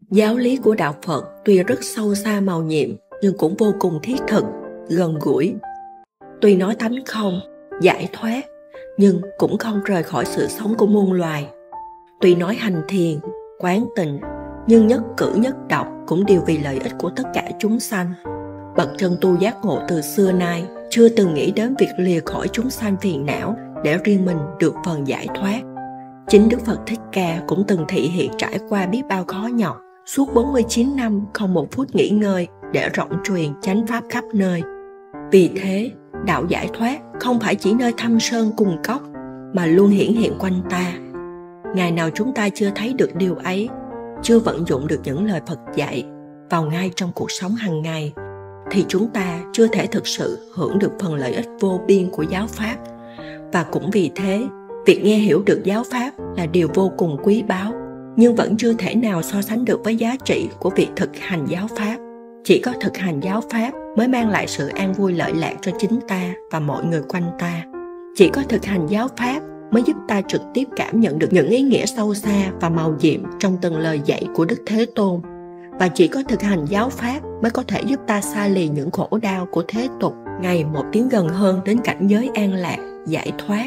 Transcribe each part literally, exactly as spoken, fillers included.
Giáo lý của đạo Phật tuy rất sâu xa màu nhiệm nhưng cũng vô cùng thiết thực, gần gũi. Tuy nói tánh không, giải thoát, nhưng cũng không rời khỏi sự sống của muôn loài. Tuy nói hành thiền, quán tịnh, nhưng nhất cử nhất động cũng đều vì lợi ích của tất cả chúng sanh. Bậc chân tu giác ngộ từ xưa nay chưa từng nghĩ đến việc lìa khỏi chúng sanh phiền não để riêng mình được phần giải thoát. Chính Đức Phật Thích Ca cũng từng thị hiện trải qua biết bao khó nhọc, suốt bốn mươi chín năm không một phút nghỉ ngơi để rộng truyền chánh pháp khắp nơi. Vì thế, đạo giải thoát không phải chỉ nơi thâm sơn cùng cốc, mà luôn hiển hiện quanh ta. Ngày nào chúng ta chưa thấy được điều ấy, chưa vận dụng được những lời Phật dạy vào ngay trong cuộc sống hàng ngày, thì chúng ta chưa thể thực sự hưởng được phần lợi ích vô biên của giáo pháp. Và cũng vì thế, việc nghe hiểu được giáo pháp là điều vô cùng quý báu, nhưng vẫn chưa thể nào so sánh được với giá trị của việc thực hành giáo pháp. Chỉ có thực hành giáo pháp mới mang lại sự an vui lợi lạc cho chính ta và mọi người quanh ta. Chỉ có thực hành giáo pháp mới giúp ta trực tiếp cảm nhận được những ý nghĩa sâu xa và màu nhiệm trong từng lời dạy của Đức Thế Tôn. Và chỉ có thực hành giáo pháp mới có thể giúp ta xa lìa những khổ đau của thế tục, ngày một tiến gần hơn đến cảnh giới an lạc, giải thoát.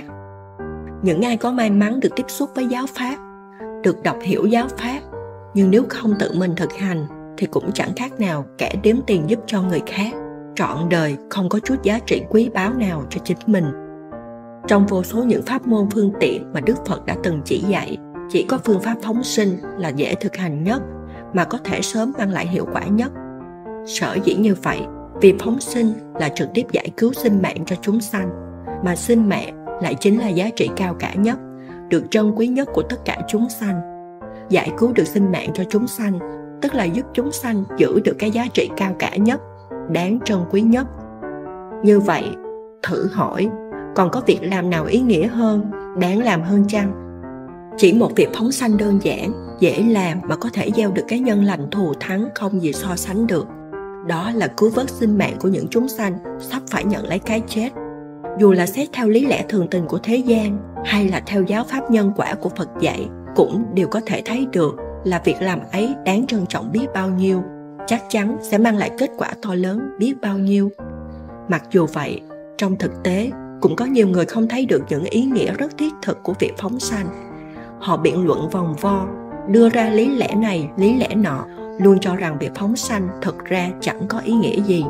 Những ai có may mắn được tiếp xúc với giáo pháp, được đọc hiểu giáo pháp, nhưng nếu không tự mình thực hành thì cũng chẳng khác nào kẻ đếm tiền giúp cho người khác, trọn đời không có chút giá trị quý báu nào cho chính mình. Trong vô số những pháp môn phương tiện mà Đức Phật đã từng chỉ dạy, chỉ có phương pháp phóng sinh là dễ thực hành nhất, mà có thể sớm mang lại hiệu quả nhất. Sở dĩ như vậy, vì phóng sinh là trực tiếp giải cứu sinh mạng cho chúng sanh, mà sinh mạng lại chính là giá trị cao cả nhất, được trân quý nhất của tất cả chúng sanh. Giải cứu được sinh mạng cho chúng sanh, tức là giúp chúng sanh giữ được cái giá trị cao cả nhất, đáng trân quý nhất. Như vậy, thử hỏi, còn có việc làm nào ý nghĩa hơn, đáng làm hơn chăng? Chỉ một việc phóng sanh đơn giản, dễ làm mà có thể gieo được cái nhân lành thù thắng không gì so sánh được. Đó là cứu vớt sinh mạng của những chúng sanh sắp phải nhận lấy cái chết. Dù là xét theo lý lẽ thường tình của thế gian, hay là theo giáo pháp nhân quả của Phật dạy, cũng đều có thể thấy được là việc làm ấy đáng trân trọng biết bao nhiêu, chắc chắn sẽ mang lại kết quả to lớn biết bao nhiêu. Mặc dù vậy, trong thực tế, cũng có nhiều người không thấy được những ý nghĩa rất thiết thực của việc phóng sanh. Họ biện luận vòng vo, đưa ra lý lẽ này, lý lẽ nọ, luôn cho rằng việc phóng sanh thực ra chẳng có ý nghĩa gì.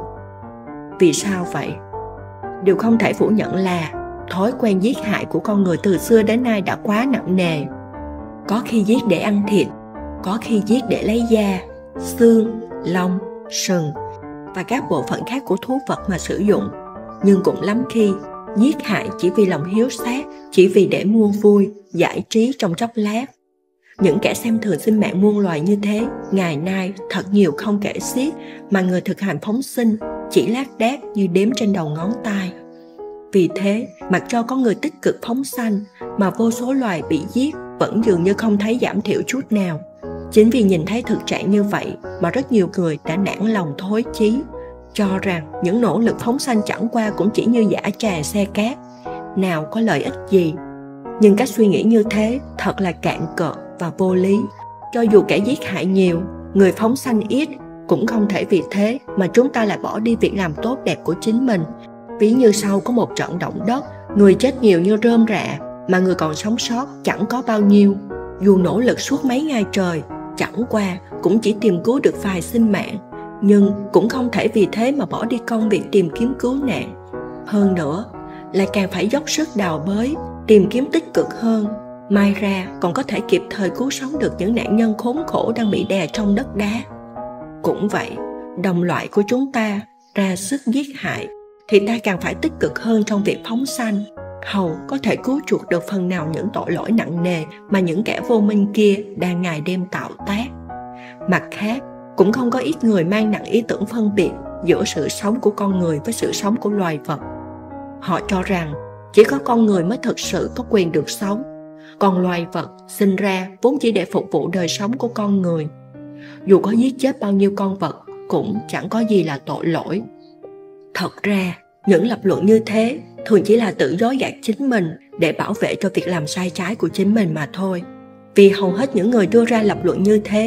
Vì sao vậy? Điều không thể phủ nhận là thói quen giết hại của con người từ xưa đến nay đã quá nặng nề. Có khi giết để ăn thịt, có khi giết để lấy da, xương, lông, sừng và các bộ phận khác của thú vật mà sử dụng. Nhưng cũng lắm khi giết hại chỉ vì lòng hiếu sát, chỉ vì để mua vui, giải trí trong chốc lát. Những kẻ xem thường sinh mạng muôn loài như thế, ngày nay thật nhiều không kể xiết, mà người thực hành phóng sinh chỉ lác đác như đếm trên đầu ngón tay. Vì thế, mặc cho có người tích cực phóng sanh, mà vô số loài bị giết vẫn dường như không thấy giảm thiểu chút nào. Chính vì nhìn thấy thực trạng như vậy mà rất nhiều người đã nản lòng thối chí, cho rằng những nỗ lực phóng sanh chẳng qua cũng chỉ như giã trà xe cát, nào có lợi ích gì. Nhưng cách suy nghĩ như thế thật là cạn cợt và vô lý. Cho dù kẻ giết hại nhiều, người phóng sanh ít, cũng không thể vì thế mà chúng ta lại bỏ đi việc làm tốt đẹp của chính mình. Ví như sau có một trận động đất, người chết nhiều như rơm rạ, mà người còn sống sót chẳng có bao nhiêu. Dù nỗ lực suốt mấy ngày trời, chẳng qua cũng chỉ tìm cứu được vài sinh mạng, nhưng cũng không thể vì thế mà bỏ đi công việc tìm kiếm cứu nạn. Hơn nữa, lại càng phải dốc sức đào bới, tìm kiếm tích cực hơn. Mai ra còn có thể kịp thời cứu sống được những nạn nhân khốn khổ đang bị đè trong đất đá. Cũng vậy, đồng loại của chúng ta ra sức giết hại, thì ta càng phải tích cực hơn trong việc phóng sanh, hầu có thể cứu chuộc được phần nào những tội lỗi nặng nề mà những kẻ vô minh kia đang ngày đêm tạo tác. Mặt khác, cũng không có ít người mang nặng ý tưởng phân biệt giữa sự sống của con người với sự sống của loài vật. Họ cho rằng chỉ có con người mới thực sự có quyền được sống, còn loài vật sinh ra vốn chỉ để phục vụ đời sống của con người. Dù có giết chết bao nhiêu con vật cũng chẳng có gì là tội lỗi. Thật ra, những lập luận như thế thường chỉ là tự dối gạt chính mình để bảo vệ cho việc làm sai trái của chính mình mà thôi. Vì hầu hết những người đưa ra lập luận như thế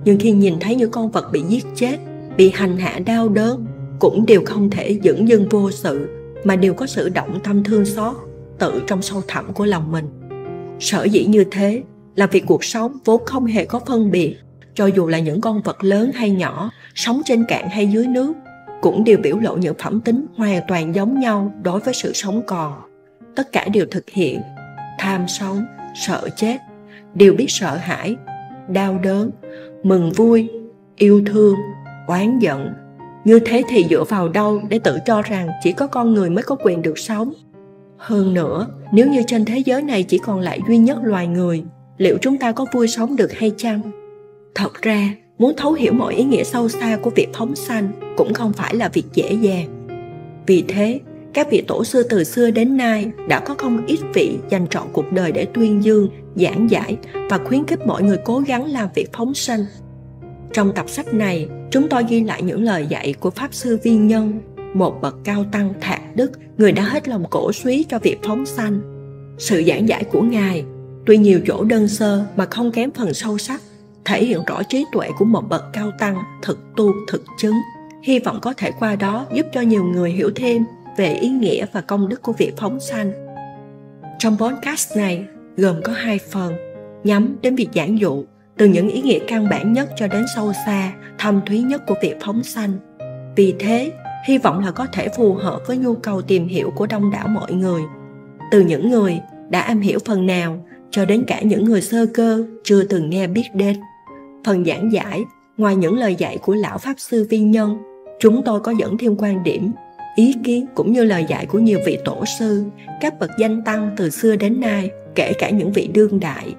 Nhưng khi nhìn thấy những con vật bị giết chết, bị hành hạ đau đớn, cũng đều không thể dửng dưng vô sự, mà đều có sự động tâm thương xót tự trong sâu thẳm của lòng mình. Sở dĩ như thế là vì cuộc sống vốn không hề có phân biệt, cho dù là những con vật lớn hay nhỏ, sống trên cạn hay dưới nước, cũng đều biểu lộ những phẩm tính hoàn toàn giống nhau đối với sự sống còn. Tất cả đều thực hiện tham sống, sợ chết, đều biết sợ hãi, đau đớn, mừng vui, yêu thương, oán giận. Như thế thì dựa vào đâu để tự cho rằng chỉ có con người mới có quyền được sống? Hơn nữa, nếu như trên thế giới này chỉ còn lại duy nhất loài người, liệu chúng ta có vui sống được hay chăng? Thật ra, muốn thấu hiểu mọi ý nghĩa sâu xa của việc phóng sanh cũng không phải là việc dễ dàng. Vì thế, các vị tổ sư từ xưa đến nay đã có không ít vị dành trọn cuộc đời để tuyên dương, giảng giải và khuyến khích mọi người cố gắng làm việc phóng sanh. Trong tập sách này, chúng tôi ghi lại những lời dạy của Pháp Sư Viên Nhân, một bậc cao tăng thạc đức, người đã hết lòng cổ suý cho việc phóng sanh. Sự giảng giải của Ngài, tuy nhiều chỗ đơn sơ mà không kém phần sâu sắc, thể hiện rõ trí tuệ của một bậc cao tăng thực tu thực chứng. Hy vọng có thể qua đó giúp cho nhiều người hiểu thêm về ý nghĩa và công đức của việc phóng sanh. Trong podcast này gồm có hai phần, nhắm đến việc giảng dụ từ những ý nghĩa căn bản nhất cho đến sâu xa, thâm thúy nhất của việc phóng sanh. Vì thế, hy vọng là có thể phù hợp với nhu cầu tìm hiểu của đông đảo mọi người, từ những người đã am hiểu phần nào cho đến cả những người sơ cơ chưa từng nghe biết đến. Phần giảng giải, ngoài những lời dạy của lão Pháp Sư Viên Nhân, chúng tôi có dẫn thêm quan điểm, ý kiến cũng như lời dạy của nhiều vị tổ sư, các bậc danh tăng từ xưa đến nay, kể cả những vị đương đại.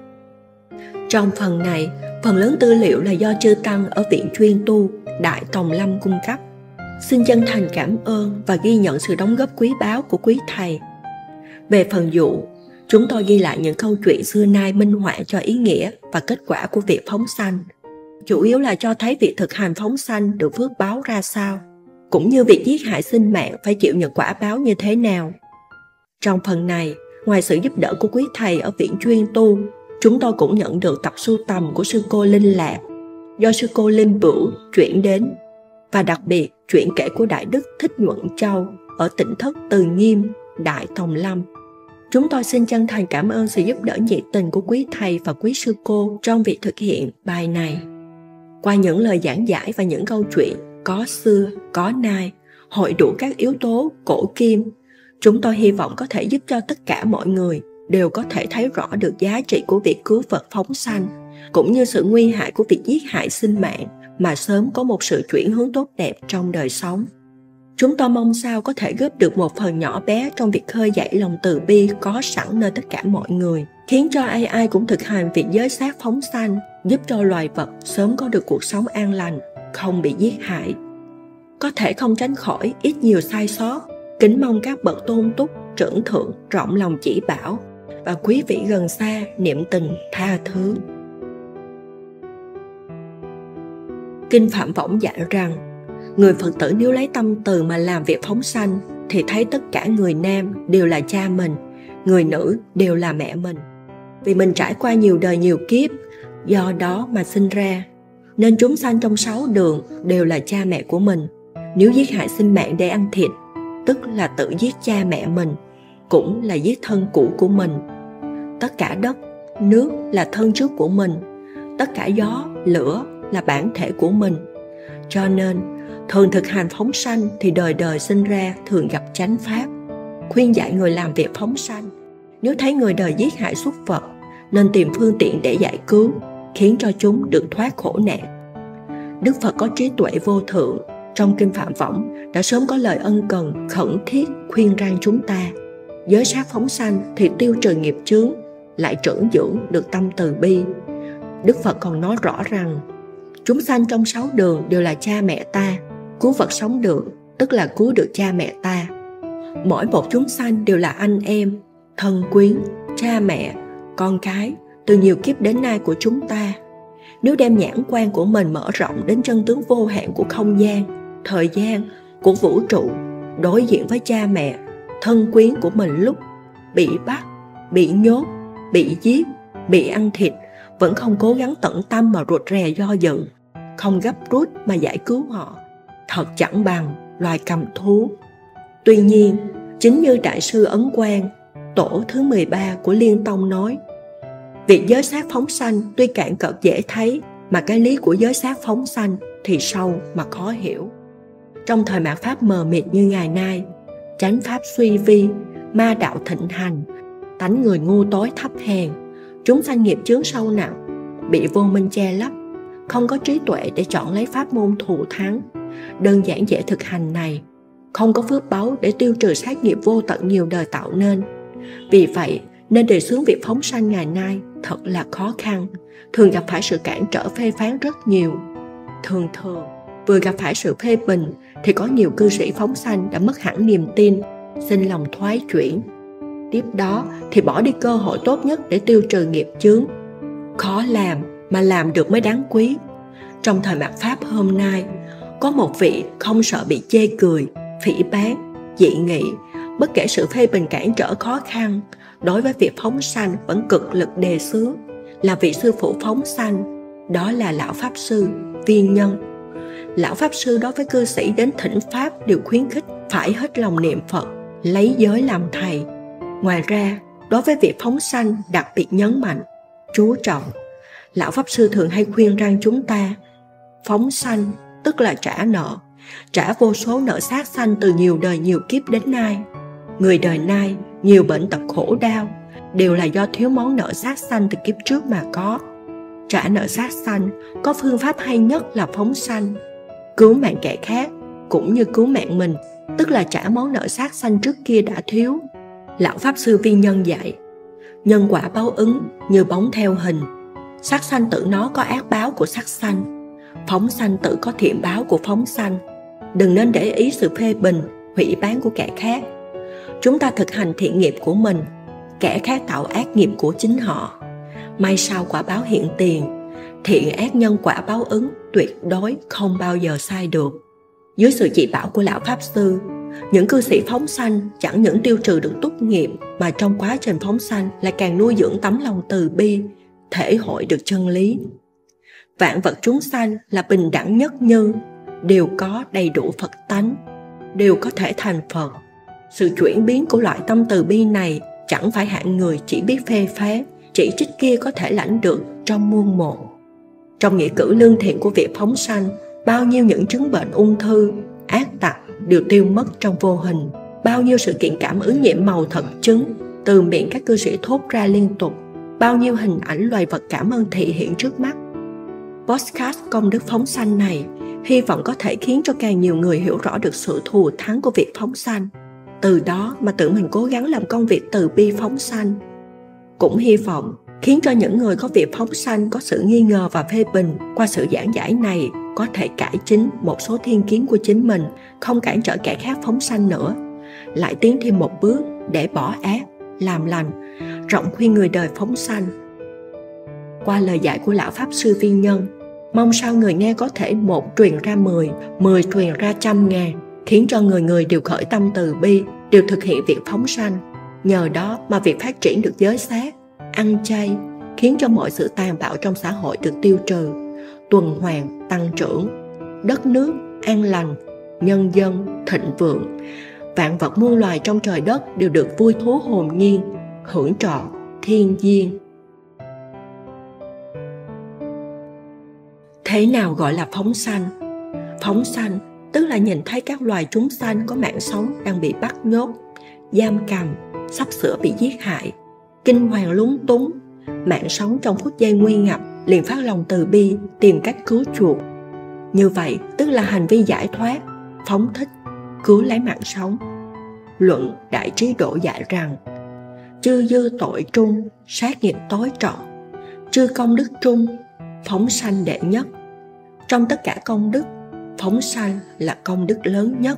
Trong phần này, phần lớn tư liệu là do chư tăng ở viện chuyên tu Đại Tòng Lâm cung cấp. Xin chân thành cảm ơn và ghi nhận sự đóng góp quý báu của quý thầy. Về phần dụ, chúng tôi ghi lại những câu chuyện xưa nay minh họa cho ý nghĩa và kết quả của việc phóng sanh, chủ yếu là cho thấy việc thực hành phóng sanh được phước báo ra sao, cũng như việc giết hại sinh mạng phải chịu những quả báo như thế nào. Trong phần này, ngoài sự giúp đỡ của quý thầy ở viện chuyên tu, chúng tôi cũng nhận được tập sưu tầm của sư cô Linh Lạc, do sư cô Linh Bửu chuyển đến, và đặc biệt chuyện kể của Đại Đức Thích Nhuận Châu ở tỉnh thất Từ Nghiêm, Đại Tòng Lâm. Chúng tôi xin chân thành cảm ơn sự giúp đỡ nhiệt tình của quý thầy và quý sư cô trong việc thực hiện bài này. Qua những lời giảng giải và những câu chuyện có xưa, có nay, hội đủ các yếu tố cổ kim, chúng tôi hy vọng có thể giúp cho tất cả mọi người đều có thể thấy rõ được giá trị của việc cứu vật phóng sanh, cũng như sự nguy hại của việc giết hại sinh mạng, mà sớm có một sự chuyển hướng tốt đẹp trong đời sống. Chúng tôi mong sao có thể góp được một phần nhỏ bé trong việc khơi dậy lòng từ bi có sẵn nơi tất cả mọi người, khiến cho ai ai cũng thực hành việc giới sát phóng sanh, giúp cho loài vật sớm có được cuộc sống an lành, không bị giết hại. Có thể không tránh khỏi ít nhiều sai sót, kính mong các bậc tôn túc, trưởng thượng rộng lòng chỉ bảo, và quý vị gần xa niệm tình tha thứ. Kinh Phạm Võng dạy rằng, người Phật tử nếu lấy tâm từ mà làm việc phóng sanh, thì thấy tất cả người nam đều là cha mình, người nữ đều là mẹ mình. Vì mình trải qua nhiều đời nhiều kiếp, do đó mà sinh ra, nên chúng sanh trong sáu đường đều là cha mẹ của mình. Nếu giết hại sinh mạng để ăn thịt, tức là tự giết cha mẹ mình, cũng là giết thân cũ của mình. Tất cả đất, nước là thân trước của mình, tất cả gió, lửa là bản thể của mình. Cho nên, thường thực hành phóng sanh thì đời đời sinh ra thường gặp chánh pháp. Khuyên dạy người làm việc phóng sanh, nếu thấy người đời giết hại súc vật, nên tìm phương tiện để giải cứu, khiến cho chúng được thoát khổ nạn. Đức Phật có trí tuệ vô thượng, trong Kinh Phạm Võng đã sớm có lời ân cần, khẩn thiết khuyên răn chúng ta. Giới sát phóng sanh thì tiêu trừ nghiệp chướng, lại trưởng dưỡng được tâm từ bi. Đức Phật còn nói rõ rằng, chúng sanh trong sáu đường đều là cha mẹ ta, cứu vật sống được, tức là cứu được cha mẹ ta. Mỗi một chúng sanh đều là anh em, thân quyến, cha mẹ, con cái từ nhiều kiếp đến nay của chúng ta. Nếu đem nhãn quan của mình mở rộng đến chân tướng vô hạn của không gian, thời gian, của vũ trụ, đối diện với cha mẹ, thân quyến của mình lúc bị bắt, bị nhốt, bị giết, bị ăn thịt, vẫn không cố gắng tận tâm mà rụt rè do dự, không gấp rút mà giải cứu họ, thật chẳng bằng loài cầm thú. Tuy nhiên, chính như Đại sư Ấn Quang, tổ thứ mười ba của Liên Tông nói, việc giới sát phóng sanh tuy cạn cợt dễ thấy, mà cái lý của giới sát phóng sanh thì sâu mà khó hiểu. Trong thời mạt Pháp mờ mịt như ngày nay, chánh Pháp suy vi, ma đạo thịnh hành, tánh người ngu tối thấp hèn, chúng sanh nghiệp chướng sâu nặng, bị vô minh che lấp, không có trí tuệ để chọn lấy pháp môn thù thắng, đơn giản dễ thực hành này, không có phước báu để tiêu trừ sát nghiệp vô tận nhiều đời tạo nên. Vì vậy nên đề xướng việc phóng sanh ngày nay thật là khó khăn, thường gặp phải sự cản trở phê phán rất nhiều. Thường thường vừa gặp phải sự phê bình thì có nhiều cư sĩ phóng sanh đã mất hẳn niềm tin, sinh lòng thoái chuyển. Tiếp đó thì bỏ đi cơ hội tốt nhất để tiêu trừ nghiệp chướng. Khó làm mà làm được mới đáng quý. Trong thời mạt Pháp hôm nay, có một vị không sợ bị chê cười, phỉ báng, dị nghị, bất kể sự phê bình cản trở khó khăn, đối với việc phóng sanh vẫn cực lực đề xướng, là vị sư phụ phóng sanh, đó là Lão Pháp Sư Viên Nhân. Lão Pháp Sư đối với cư sĩ đến thỉnh Pháp đều khuyến khích phải hết lòng niệm Phật, lấy giới làm thầy. Ngoài ra, đối với việc phóng sanh đặc biệt nhấn mạnh, chú trọng. Lão Pháp Sư thường hay khuyên rằng chúng ta phóng sanh tức là trả nợ, trả vô số nợ sát sanh từ nhiều đời nhiều kiếp đến nay. Người đời nay nhiều bệnh tật khổ đau đều là do thiếu món nợ sát sanh từ kiếp trước mà có. Trả nợ sát sanh có phương pháp hay nhất là phóng sanh, cứu mạng kẻ khác cũng như cứu mạng mình, tức là trả món nợ sát sanh trước kia đã thiếu. Lão Pháp Sư Viên Nhân dạy, nhân quả báo ứng như bóng theo hình, sát sanh tự nó có ác báo của sát sanh, phóng sanh tự có thiện báo của phóng sanh. Đừng nên để ý sự phê bình, hủy bán của kẻ khác. Chúng ta thực hành thiện nghiệp của mình, kẻ khác tạo ác nghiệp của chính họ. May sau quả báo hiện tiền, thiện ác nhân quả báo ứng tuyệt đối không bao giờ sai được. Dưới sự chỉ bảo của Lão Pháp Sư, những cư sĩ phóng sanh chẳng những tiêu trừ được túc nghiệp, mà trong quá trình phóng sanh lại càng nuôi dưỡng tấm lòng từ bi, thể hội được chân lý. Vạn vật chúng sanh là bình đẳng nhất như, đều có đầy đủ Phật tánh, đều có thể thành Phật. Sự chuyển biến của loại tâm từ bi này chẳng phải hạng người chỉ biết phê phán, chỉ trích kia có thể lãnh được trong muôn mộ. Trong nghĩa cử lương thiện của việc phóng sanh, bao nhiêu những chứng bệnh ung thư, ác tặc đều tiêu mất trong vô hình. Bao nhiêu sự kiện cảm ứng nhiệm màu thật chứng từ miệng các cư sĩ thốt ra liên tục. Bao nhiêu hình ảnh loài vật cảm ơn thị hiện trước mắt. Podcast công đức phóng sanh này hy vọng có thể khiến cho càng nhiều người hiểu rõ được sự thù thắng của việc phóng sanh, từ đó mà tự mình cố gắng làm công việc từ bi phóng sanh. Cũng hy vọng khiến cho những người có việc phóng sanh có sự nghi ngờ và phê bình, qua sự giảng giải này có thể cải chính một số thiên kiến của chính mình, không cản trở kẻ khác phóng sanh nữa, lại tiến thêm một bước để bỏ ác, làm lành, rộng khuyên người đời phóng sanh. Qua lời dạy của Lão Pháp Sư Viên Nhân, mong sao người nghe có thể một truyền ra mười, mười truyền ra trăm ngàn, khiến cho người người đều khởi tâm từ bi, đều thực hiện việc phóng sanh. Nhờ đó mà việc phát triển được giới sát, ăn chay, khiến cho mọi sự tàn bạo trong xã hội được tiêu trừ, tuần hoàn tăng trưởng, đất nước an lành, nhân dân thịnh vượng, vạn vật muôn loài trong trời đất đều được vui thú hồn nhiên, hưởng trọn thiên nhiên. Thế nào gọi là phóng sanh? Phóng sanh tức là nhìn thấy các loài chúng sanh có mạng sống đang bị bắt nhốt, giam cầm, sắp sửa bị giết hại, kinh hoàng lúng túng, mạng sống trong phút giây nguy ngập liền phát lòng từ bi tìm cách cứu chuộc. Như vậy tức là hành vi giải thoát, phóng thích, cứu lấy mạng sống. Luận Đại Trí Độ dạy rằng, chư dư tội trung, sát nghiệp tối trọng, chư công đức trung, phóng sanh đệ nhất. Trong tất cả công đức, phóng sanh là công đức lớn nhất.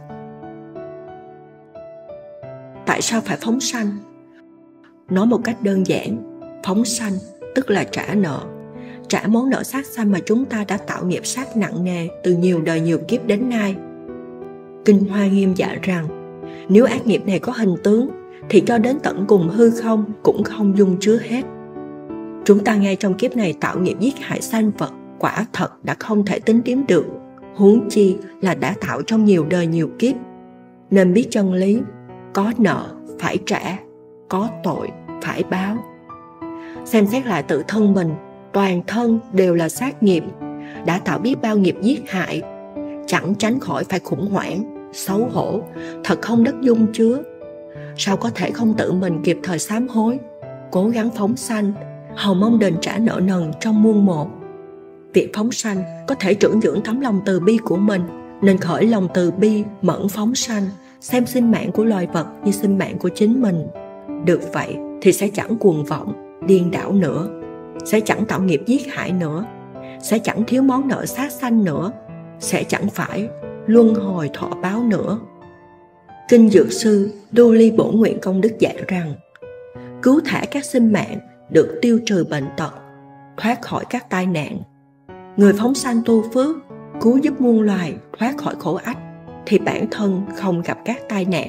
Tại sao phải phóng sanh? Nói một cách đơn giản, phóng sanh tức là trả nợ, trả món nợ sát sanh mà chúng ta đã tạo nghiệp sát nặng nề từ nhiều đời nhiều kiếp đến nay. Kinh Hoa Nghiêm dạy rằng, nếu ác nghiệp này có hình tướng thì cho đến tận cùng hư không cũng không dung chứa hết. Chúng ta ngay trong kiếp này tạo nghiệp giết hại sanh vật, quả thật đã không thể tính đếm được, huống chi là đã tạo trong nhiều đời nhiều kiếp. Nên biết chân lý, có nợ phải trả, có tội phải báo. Xem xét lại tự thân mình, toàn thân đều là sát nghiệp, đã tạo biết bao nghiệp giết hại, chẳng tránh khỏi phải khủng hoảng, xấu hổ, thật không đất dung chứa. Sao có thể không tự mình kịp thời sám hối, cố gắng phóng sanh, hầu mong đền trả nợ nần trong muôn một. Việc phóng sanh có thể trưởng dưỡng tấm lòng từ bi của mình, nên khởi lòng từ bi mẫn phóng sanh, xem sinh mạng của loài vật như sinh mạng của chính mình. Được vậy thì sẽ chẳng cuồng vọng, điên đảo nữa, sẽ chẳng tạo nghiệp giết hại nữa, sẽ chẳng thiếu món nợ sát sanh nữa, sẽ chẳng phải luân hồi thọ báo nữa. Kinh Dược Sư Đu Ly Bổ Nguyện Công Đức dạy rằng, cứu thả các sinh mạng được tiêu trừ bệnh tật, thoát khỏi các tai nạn. Người phóng sanh tu phước, cứu giúp muôn loài thoát khỏi khổ ách, thì bản thân không gặp các tai nạn.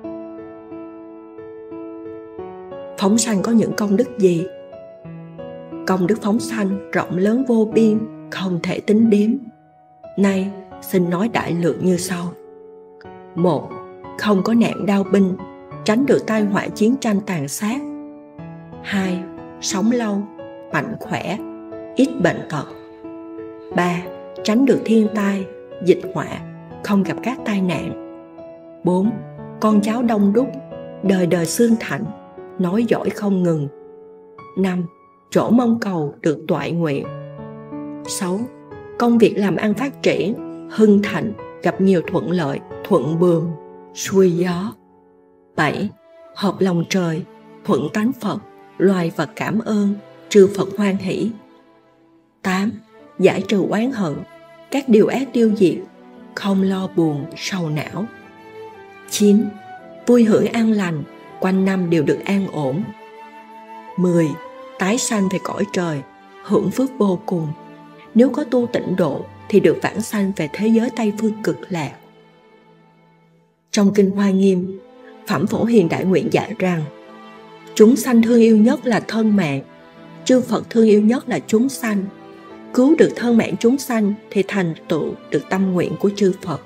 Phóng sanh có những công đức gì? Công đức phóng sanh rộng lớn vô biên, không thể tính đếm. Nay xin nói đại lược như sau. Một, không có nạn đau binh, tránh được tai họa chiến tranh tàn sát. Hai, sống lâu, mạnh khỏe, ít bệnh tật. Ba, tránh được thiên tai, dịch họa, không gặp các tai nạn. Bốn, con cháu đông đúc, đời đời xương thạnh, nói giỏi không ngừng. Năm, chỗ mong cầu được toại nguyện. Sáu, công việc làm ăn phát triển, hưng thịnh, gặp nhiều thuận lợi, thuận buồm, xuôi gió. Bảy, hợp lòng trời, thuận tánh Phật, loài vật cảm ơn, trừ Phật hoan hỷ. Tám, giải trừ oán hận, các điều ác tiêu diệt, không lo buồn, sầu não. Chín, vui hưởng an lành, quanh năm đều được an ổn. Mười, tái sanh về cõi trời, hưởng phước vô cùng. Nếu có tu tịnh độ thì được vãng sanh về thế giới Tây Phương Cực Lạc. Trong Kinh Hoa Nghiêm, Phẩm Phổ Hiền Đại Nguyện dạy rằng, chúng sanh thương yêu nhất là thân mạng, chư Phật thương yêu nhất là chúng sanh. Cứu được thân mạng chúng sanh thì thành tựu được tâm nguyện của chư Phật.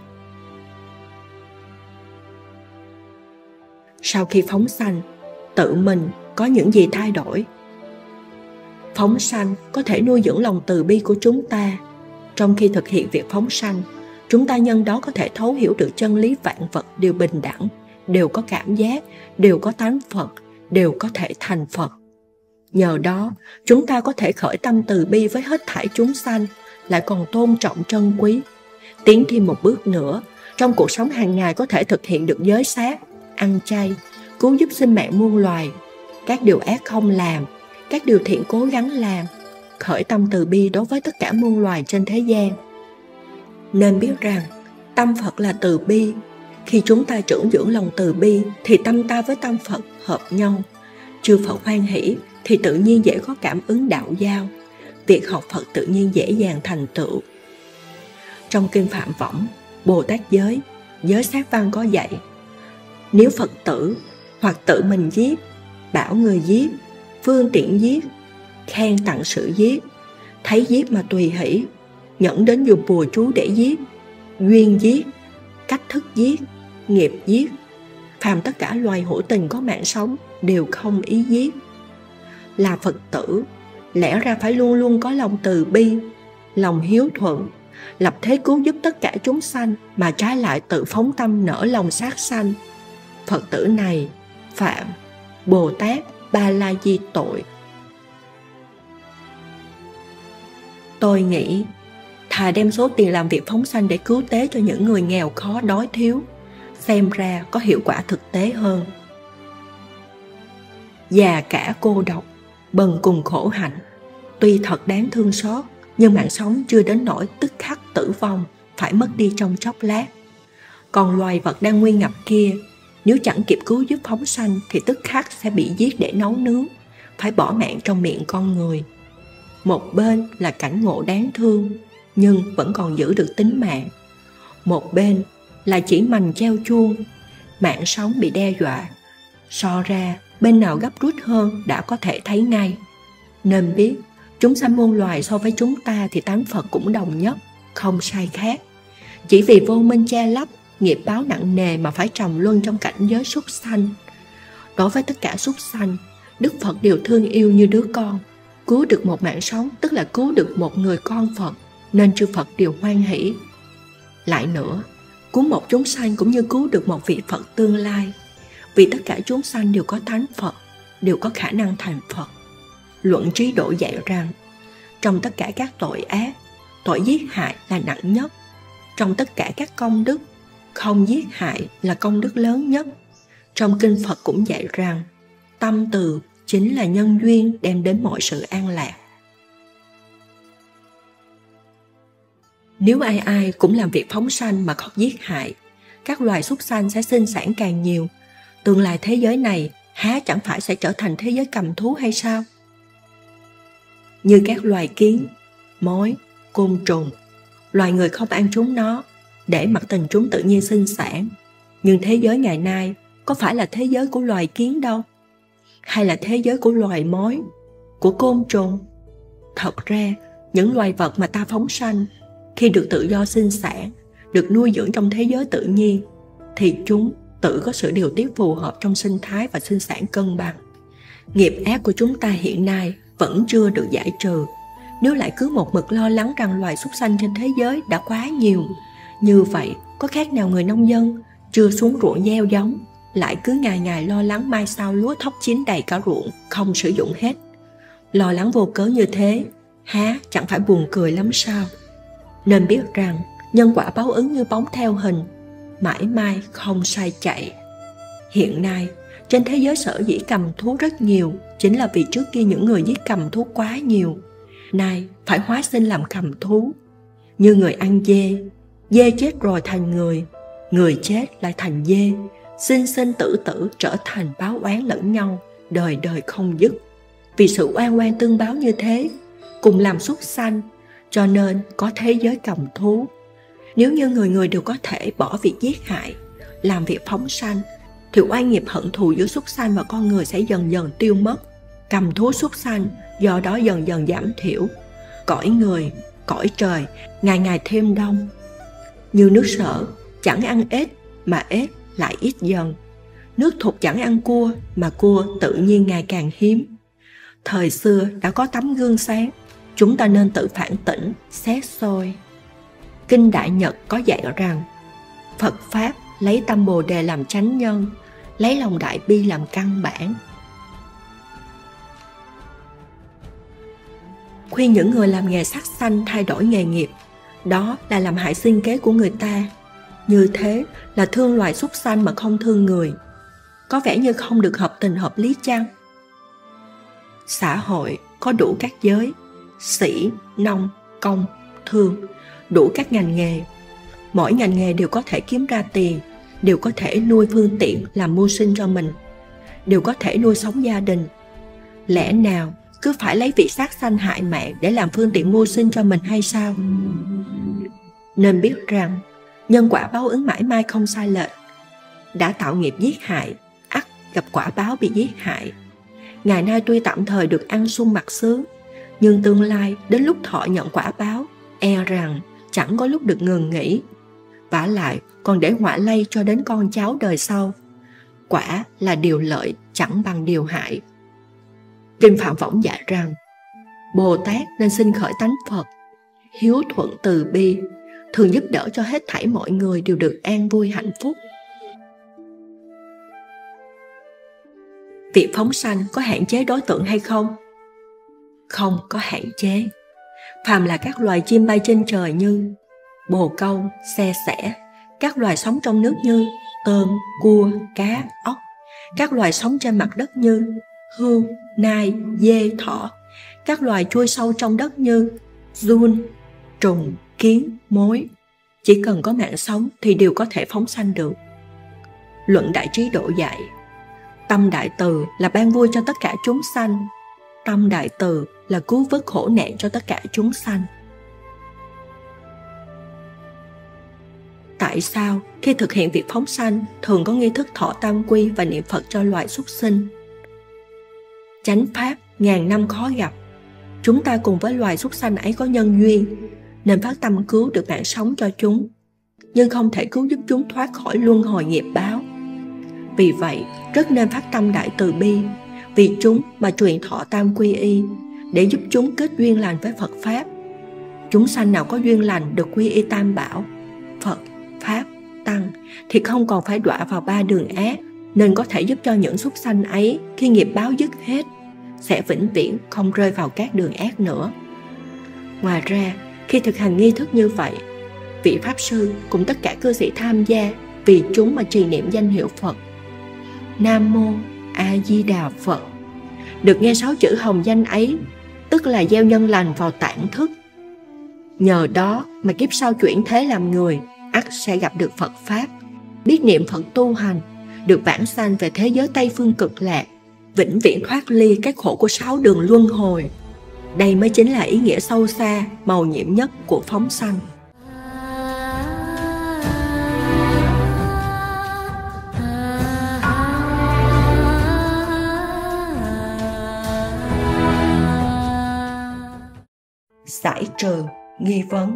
Sau khi phóng sanh, tự mình có những gì thay đổi? Phóng sanh có thể nuôi dưỡng lòng từ bi của chúng ta. Trong khi thực hiện việc phóng sanh, chúng ta nhân đó có thể thấu hiểu được chân lý vạn vật đều bình đẳng, đều có cảm giác, đều có tánh Phật, đều có thể thành Phật. Nhờ đó, chúng ta có thể khởi tâm từ bi với hết thảy chúng sanh, lại còn tôn trọng trân quý. Tiến thêm một bước nữa, trong cuộc sống hàng ngày có thể thực hiện được giới sát, ăn chay, cứu giúp sinh mạng muôn loài. Các điều ác không làm, các điều thiện cố gắng làm, khởi tâm từ bi đối với tất cả muôn loài trên thế gian. Nên biết rằng, tâm Phật là từ bi. Khi chúng ta trưởng dưỡng lòng từ bi, thì tâm ta với tâm Phật hợp nhau. Chư Phật hoan hỷ, thì tự nhiên dễ có cảm ứng đạo giao. Việc học Phật tự nhiên dễ dàng thành tựu. Trong Kinh Phạm Võng, Bồ Tát Giới, Giới Sát Văn có dạy, nếu Phật tử hoặc tự mình giết, bảo người giết, phương tiện giết, khen tặng sự giết, thấy giết mà tùy hỷ, nhẫn đến dùng bùa chú để giết, duyên giết, cách thức giết, nghiệp giết, phàm tất cả loài hữu tình có mạng sống đều không ý giết. Là Phật tử, lẽ ra phải luôn luôn có lòng từ bi, lòng hiếu thuận, lập thế cứu giúp tất cả chúng sanh, mà trái lại tự phóng tâm nở lòng sát sanh. Phật tử này phạm Bồ Tát Ba La Di tội. Tôi nghĩ thà đem số tiền làm việc phóng sanh để cứu tế cho những người nghèo khó đói thiếu, xem ra có hiệu quả thực tế hơn. Già cả cô độc, bần cùng khổ hạnh, tuy thật đáng thương xót, nhưng mạng sống chưa đến nỗi tức khắc tử vong, phải mất đi trong chốc lát. Còn loài vật đang nguy ngập kia, nếu chẳng kịp cứu giúp phóng sanh thì tức khắc sẽ bị giết để nấu nướng, phải bỏ mạng trong miệng con người. Một bên là cảnh ngộ đáng thương, nhưng vẫn còn giữ được tính mạng. Một bên là chỉ mành treo chuông, mạng sống bị đe dọa. So ra, bên nào gấp rút hơn đã có thể thấy ngay. Nên biết, Chúng sanh muôn loài so với chúng ta thì tánh Phật cũng đồng nhất, không sai khác. Chỉ vì vô minh che lấp, nghiệp báo nặng nề mà phải trầm luân trong cảnh giới súc sanh. Đối với tất cả súc sanh, Đức Phật đều thương yêu như đứa con. Cứu được một mạng sống tức là cứu được một người con Phật, nên chư Phật đều hoan hỷ. Lại nữa, cứu một chúng sanh cũng như cứu được một vị Phật tương lai, vì tất cả chúng sanh đều có tánh Phật, đều có khả năng thành Phật. Luận Trí Độ dạy rằng, trong tất cả các tội ác, tội giết hại là nặng nhất. Trong tất cả các công đức, không giết hại là công đức lớn nhất. Trong kinh Phật cũng dạy rằng, tâm từ chính là nhân duyên đem đến mọi sự an lạc. Nếu ai ai cũng làm việc phóng sanh mà không giết hại, các loài súc sanh sẽ sinh sản càng nhiều. Tương lai thế giới này há chẳng phải sẽ trở thành thế giới cầm thú hay sao? Như các loài kiến, mối, côn trùng, loài người không ăn chúng nó, để mặc tình chúng tự nhiên sinh sản. Nhưng thế giới ngày nay có phải là thế giới của loài kiến đâu, hay là thế giới của loài mối, của côn trùng? Thật ra, những loài vật mà ta phóng sanh, khi được tự do sinh sản, được nuôi dưỡng trong thế giới tự nhiên, thì chúng tự có sự điều tiết phù hợp trong sinh thái và sinh sản cân bằng. Nghiệp ác của chúng ta hiện nay vẫn chưa được giải trừ. Nếu lại cứ một mực lo lắng rằng loài súc sanh trên thế giới đã quá nhiều, như vậy có khác nào người nông dân chưa xuống ruộng gieo giống, lại cứ ngày ngày lo lắng mai sau lúa thóc chín đầy cả ruộng, không sử dụng hết. Lo lắng vô cớ như thế, há chẳng phải buồn cười lắm sao? Nên biết rằng nhân quả báo ứng như bóng theo hình, mãi mai không sai chạy. Hiện nay, trên thế giới sở dĩ cầm thú rất nhiều, chính là vì trước kia những người giết cầm thú quá nhiều, nay phải hóa sinh làm cầm thú. Như người ăn dê, dê chết rồi thành người, người chết lại thành dê, sinh sinh tử tử trở thành báo oán lẫn nhau, đời đời không dứt. Vì sự oan oan tương báo như thế, cùng làm súc sanh, cho nên có thế giới cầm thú. Nếu như người người đều có thể bỏ việc giết hại, làm việc phóng sanh, thì oan nghiệp hận thù giữa súc sanh và con người sẽ dần dần tiêu mất. Cầm thú súc sanh do đó dần dần giảm thiểu. Cõi người, cõi trời ngày ngày thêm đông. Như nước Sở chẳng ăn ếch mà ếch lại ít dần. Nước Thục chẳng ăn cua mà cua tự nhiên ngày càng hiếm. Thời xưa đã có tấm gương sáng, chúng ta nên tự phản tỉnh, xét soi. Kinh Đại Nhật có dạy rằng, Phật Pháp lấy tâm Bồ Đề làm chánh nhân, lấy lòng đại bi làm căn bản. Khuyên những người làm nghề sát sanh thay đổi nghề nghiệp, đó là làm hại sinh kế của người ta. Như thế là thương loài súc sanh mà không thương người. Có vẻ như không được hợp tình hợp lý chăng? Xã hội có đủ các giới, sĩ, nông, công, thương, đủ các ngành nghề. Mỗi ngành nghề đều có thể kiếm ra tiền, đều có thể nuôi phương tiện làm mưu sinh cho mình, đều có thể nuôi sống gia đình. Lẽ nào cứ phải lấy việc sát sanh hại mạng để làm phương tiện mưu sinh cho mình hay sao? Nên biết rằng nhân quả báo ứng mãi mai không sai lệch. Đã tạo nghiệp giết hại, ắt gặp quả báo bị giết hại. Ngày nay tuy tạm thời được ăn sung mặc sướng, nhưng tương lai đến lúc thọ nhận quả báo, e rằng chẳng có lúc được ngừng nghỉ. Vả lại còn để họa lây cho đến con cháu đời sau. Quả là điều lợi chẳng bằng điều hại. Kinh Phạm Võng dạy rằng, Bồ Tát nên sinh khởi tánh Phật, hiếu thuận từ bi, thường giúp đỡ cho hết thảy mọi người đều được an vui hạnh phúc. Việc phóng sanh có hạn chế đối tượng hay không? Không có hạn chế. Phàm là các loài chim bay trên trời như bồ câu, xe sẻ, các loài sống trong nước như tôm, cua, cá, ốc, các loài sống trên mặt đất như hươu, nai, dê, thỏ, các loài chui sâu trong đất như giun, trùng, kiến, mối, chỉ cần có mạng sống thì đều có thể phóng sanh được. Luận Đại Trí Độ dạy, tâm đại từ là ban vui cho tất cả chúng sanh, tâm đại từ là cứu vớt khổ nạn cho tất cả chúng sanh. Tại sao khi thực hiện việc phóng sanh thường có nghi thức thọ tam quy và niệm Phật cho loài súc sinh? Chánh pháp ngàn năm khó gặp, Chúng ta cùng với loài súc sanh ấy có nhân duyên, nên phát tâm cứu được mạng sống cho chúng, nhưng không thể cứu giúp chúng thoát khỏi luân hồi nghiệp báo. Vì vậy, rất nên phát tâm đại từ bi, vì chúng mà truyền thọ tam quy y, để giúp chúng kết duyên lành với Phật Pháp. Chúng sanh nào có duyên lành được quy y tam bảo, Phật, Pháp, Tăng, thì không còn phải đọa vào ba đường ác, nên có thể giúp cho những súc sanh ấy khi nghiệp báo dứt hết, sẽ vĩnh viễn không rơi vào các đường ác nữa. Ngoài ra, khi thực hành nghi thức như vậy, vị Pháp Sư cùng tất cả cư sĩ tham gia vì chúng mà trì niệm danh hiệu Phật. Nam Mô A Di Đà Phật. Được nghe sáu chữ hồng danh ấy, tức là gieo nhân lành vào tạng thức. Nhờ đó mà kiếp sau chuyển thế làm người, ắt sẽ gặp được Phật Pháp, biết niệm Phật tu hành, được vãng sanh về thế giới Tây Phương Cực Lạc, vĩnh viễn thoát ly cái khổ của sáu đường luân hồi. Đây mới chính là ý nghĩa sâu xa, mầu nhiệm nhất của phóng sanh. Giải trừ nghi vấn.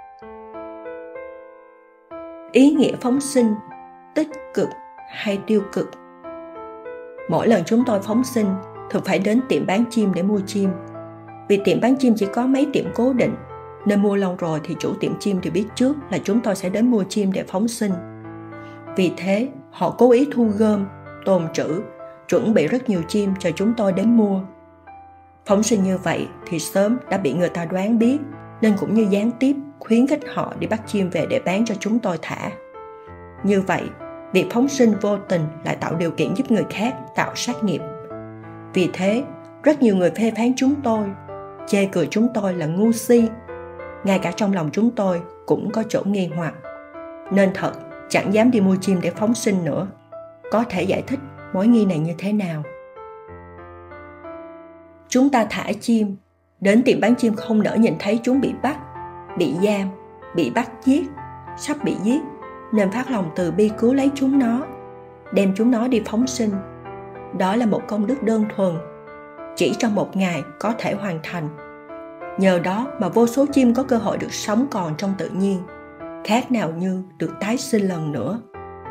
Ý nghĩa phóng sinh, tích cực hay tiêu cực? Mỗi lần chúng tôi phóng sinh, thường phải đến tiệm bán chim để mua chim. Vì tiệm bán chim chỉ có mấy tiệm cố định, nên mua lâu rồi thì chủ tiệm chim đều biết trước là chúng tôi sẽ đến mua chim để phóng sinh. Vì thế, họ cố ý thu gom, tồn trữ, chuẩn bị rất nhiều chim cho chúng tôi đến mua. Phóng sinh như vậy thì sớm đã bị người ta đoán biết, nên cũng như gián tiếp khuyến khích họ đi bắt chim về để bán cho chúng tôi thả. Như vậy, việc phóng sinh vô tình lại tạo điều kiện giúp người khác tạo sát nghiệp. Vì thế, rất nhiều người phê phán chúng tôi, chê cười chúng tôi là ngu si. Ngay cả trong lòng chúng tôi cũng có chỗ nghi hoặc, nên thật chẳng dám đi mua chim để phóng sinh nữa. Có thể giải thích mối nghi này như thế nào? Chúng ta thả chim, đến tiệm bán chim không nỡ nhìn thấy chúng bị bắt, bị giam, bị bắt giết, sắp bị giết, nên phát lòng từ bi cứu lấy chúng nó, đem chúng nó đi phóng sinh. Đó là một công đức đơn thuần, chỉ trong một ngày có thể hoàn thành. Nhờ đó mà vô số chim có cơ hội được sống còn trong tự nhiên, khác nào như được tái sinh lần nữa.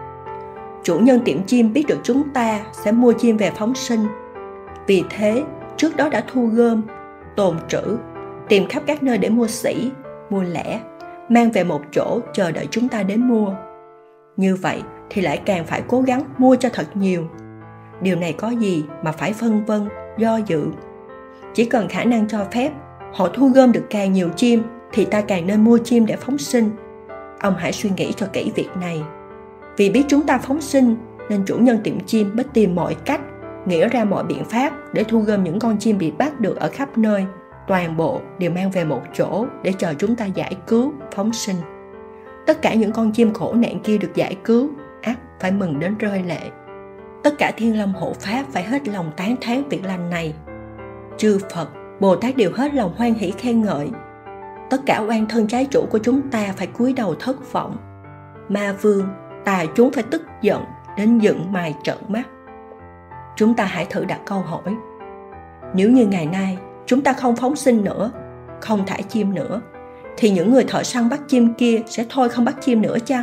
Chủ nhân tiệm chim biết được chúng ta sẽ mua chim về phóng sinh, vì thế trước đó đã thu gom, tồn trữ, tìm khắp các nơi để mua sỉ, mua lẻ, mang về một chỗ chờ đợi chúng ta đến mua. Như vậy thì lại càng phải cố gắng mua cho thật nhiều. Điều này có gì mà phải phân vân, do dự? Chỉ cần khả năng cho phép, họ thu gom được càng nhiều chim thì ta càng nên mua chim để phóng sinh. Ông hãy suy nghĩ cho kỹ việc này. Vì biết chúng ta phóng sinh nên chủ nhân tiệm chim mới tìm mọi cách, nghĩ ra mọi biện pháp để thu gom những con chim bị bắt được ở khắp nơi, toàn bộ đều mang về một chỗ để chờ chúng ta giải cứu, phóng sinh. Tất cả những con chim khổ nạn kia được giải cứu, ắt phải mừng đến rơi lệ. Tất cả thiên long hộ pháp phải hết lòng tán thán việc lành này. Chư Phật, Bồ Tát đều hết lòng hoan hỷ khen ngợi. Tất cả oan thân trái chủ của chúng ta phải cúi đầu thất vọng. Ma vương, tà chúng phải tức giận đến giận mày trợn mắt. Chúng ta hãy thử đặt câu hỏi. Nếu như ngày nay chúng ta không phóng sinh nữa, không thả chim nữa, thì những người thợ săn bắt chim kia sẽ thôi không bắt chim nữa chăng?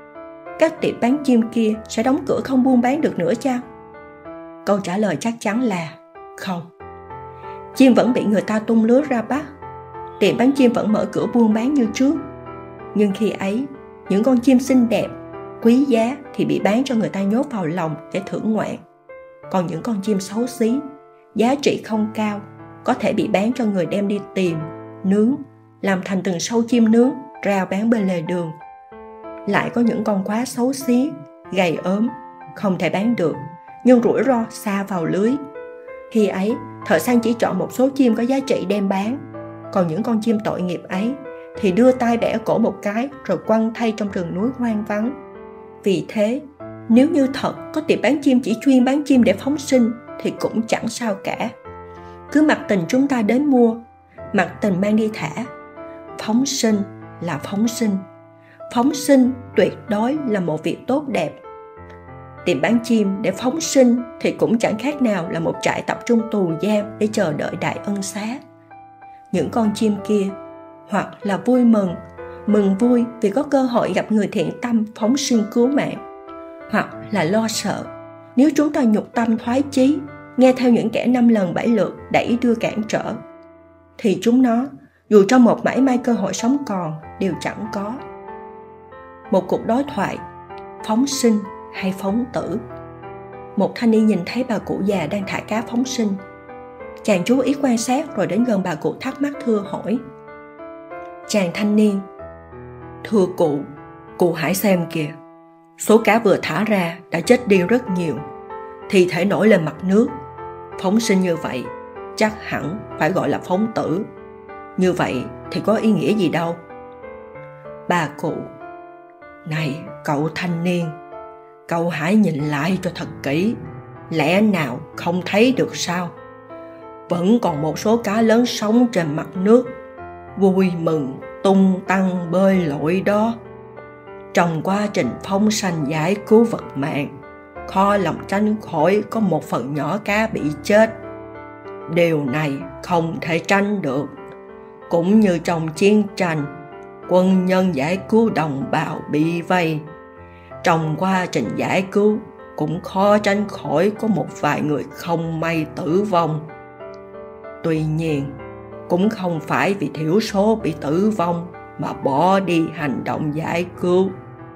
Các tiệm bán chim kia sẽ đóng cửa không buôn bán được nữa chăng? Câu trả lời chắc chắn là không. Chim vẫn bị người ta tung lưới ra bắt, tiệm bán chim vẫn mở cửa buôn bán như trước. Nhưng khi ấy, những con chim xinh đẹp, quý giá thì bị bán cho người ta nhốt vào lồng để thưởng ngoạn. Còn những con chim xấu xí, giá trị không cao, có thể bị bán cho người đem đi tìm, nướng, làm thành từng sâu chim nướng, rao bán bên lề đường. Lại có những con quá xấu xí, gầy ốm, không thể bán được, nhưng rủi ro sa vào lưới. Khi ấy, thợ săn chỉ chọn một số chim có giá trị đem bán, còn những con chim tội nghiệp ấy thì đưa tay bẻ cổ một cái rồi quăng thay trong rừng núi hoang vắng. Vì thế, nếu như thật có tiệm bán chim chỉ chuyên bán chim để phóng sinh thì cũng chẳng sao cả. Cứ mặc tình chúng ta đến mua, mặc tình mang đi thả. Phóng sinh là phóng sinh. Phóng sinh tuyệt đối là một việc tốt đẹp. Tiệm bán chim để phóng sinh thì cũng chẳng khác nào là một trại tập trung tù giam để chờ đợi đại ân xá. những con chim kia, hoặc là vui mừng, mừng vui vì có cơ hội gặp người thiện tâm phóng sinh cứu mạng, hoặc là lo sợ nếu chúng ta nhục tâm thoái chí, nghe theo những kẻ năm lần bảy lượt đẩy đưa cản trở, thì chúng nó, dù trong một mảy may cơ hội sống còn, đều chẳng có. Một cuộc đối thoại, phóng sinh hay phóng tử. Một thanh niên nhìn thấy bà cụ già đang thả cá phóng sinh. Chàng chú ý quan sát rồi đến gần bà cụ thắc mắc thưa hỏi. Chàng thanh niên: Thưa cụ, cụ hãy xem kìa, số cá vừa thả ra đã chết đi rất nhiều, thi thể nổi lên mặt nước. Phóng sinh như vậy chắc hẳn phải gọi là phóng tử. Như vậy thì có ý nghĩa gì đâu. Bà cụ: Này cậu thanh niên, cậu hãy nhìn lại cho thật kỹ, lẽ nào không thấy được sao? Vẫn còn một số cá lớn sống trên mặt nước, vui mừng tung tăng bơi lội đó. Trong quá trình phóng sanh giải cứu vật mạng, khó lòng tránh khỏi có một phần nhỏ cá bị chết. Điều này không thể tránh được. Cũng như trong chiến tranh, quân nhân giải cứu đồng bào bị vây, trong quá trình giải cứu cũng khó tránh khỏi có một vài người không may tử vong. Tuy nhiên, cũng không phải vì thiểu số bị tử vong mà bỏ đi hành động giải cứu.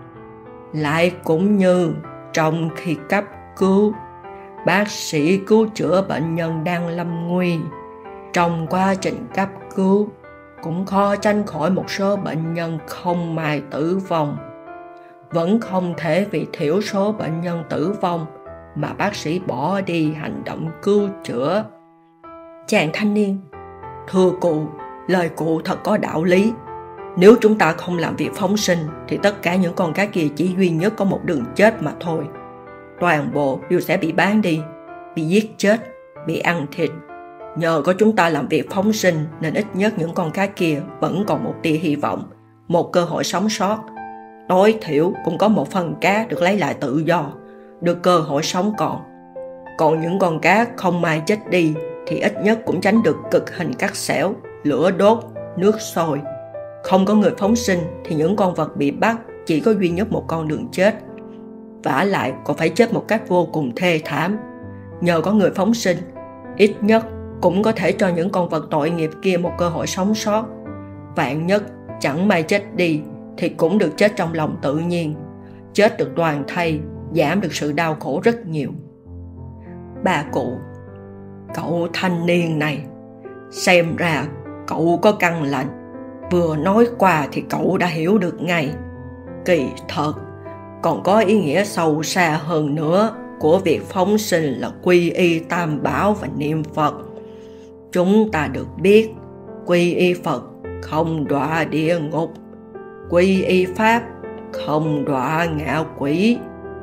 Lại cũng như trong khi cấp cứu, bác sĩ cứu chữa bệnh nhân đang lâm nguy, trong quá trình cấp cứu cũng khó tránh khỏi một số bệnh nhân không may tử vong. Vẫn không thể vì thiểu số bệnh nhân tử vong mà bác sĩ bỏ đi hành động cứu chữa. Chàng thanh niên: Thưa cụ, lời cụ thật có đạo lý. Nếu chúng ta không làm việc phóng sinh thì tất cả những con cá kia chỉ duy nhất có một đường chết mà thôi. Toàn bộ đều sẽ bị bán đi, bị giết chết, bị ăn thịt. Nhờ có chúng ta làm việc phóng sinh nên ít nhất những con cá kia vẫn còn một tia hy vọng, một cơ hội sống sót. Tối thiểu cũng có một phần cá được lấy lại tự do, được cơ hội sống còn. Còn những con cá không may chết đi thì ít nhất cũng tránh được cực hình cắt xẻo, lửa đốt, nước sôi. Không có người phóng sinh thì những con vật bị bắt chỉ có duy nhất một con đường chết. Vả lại còn phải chết một cách vô cùng thê thảm. Nhờ có người phóng sinh, ít nhất cũng có thể cho những con vật tội nghiệp kia một cơ hội sống sót. Vạn nhất chẳng may chết đi thì cũng được chết trong lòng tự nhiên, chết được toàn thây, giảm được sự đau khổ rất nhiều. Bà cụ: Cậu thanh niên này, xem ra cậu có căn lành, vừa nói qua thì cậu đã hiểu được ngay. Kỳ thật, còn có ý nghĩa sâu xa hơn nữa của việc phóng sinh là quy y Tam Bảo và niệm Phật. Chúng ta được biết, quy y Phật không đọa địa ngục, quy y Pháp không đọa ngạ quỷ,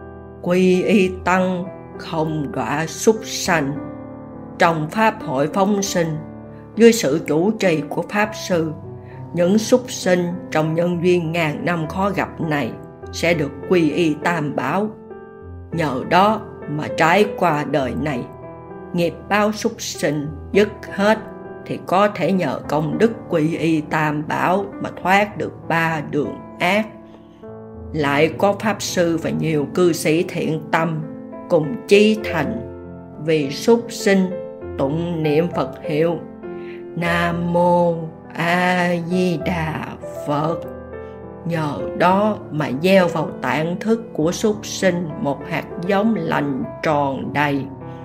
quy y Tăng không đọa súc sanh. Trong Pháp hội phóng sinh, dưới sự chủ trì của Pháp Sư, những súc sinh trong nhân duyên ngàn năm khó gặp này sẽ được quy y Tam Bảo. Nhờ đó mà trải qua đời này, nghiệp báo súc sinh dứt hết thì có thể nhờ công đức quy y Tam Bảo mà thoát được ba đường ác. Lại có Pháp Sư và nhiều cư sĩ thiện tâm cùng chí thành vì súc sinh tụng niệm Phật hiệu Nam Mô A Di Đà Phật. Nhờ đó mà gieo vào tạng thức của súc sinh một hạt giống lành tròn đầy.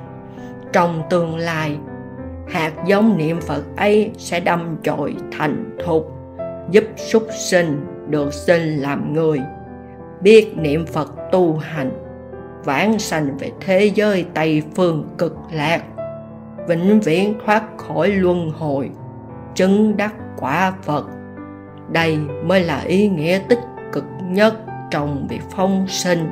Trong tương lai, hạt giống niệm Phật ấy sẽ đâm chồi thành thục, giúp súc sinh được sinh làm người, biết niệm Phật tu hành, vãng sanh về thế giới Tây Phương Cực Lạc, vĩnh viễn thoát khỏi luân hồi, chứng đắc quả Phật. Đây mới là ý nghĩa tích cực nhất trong việc phóng sinh.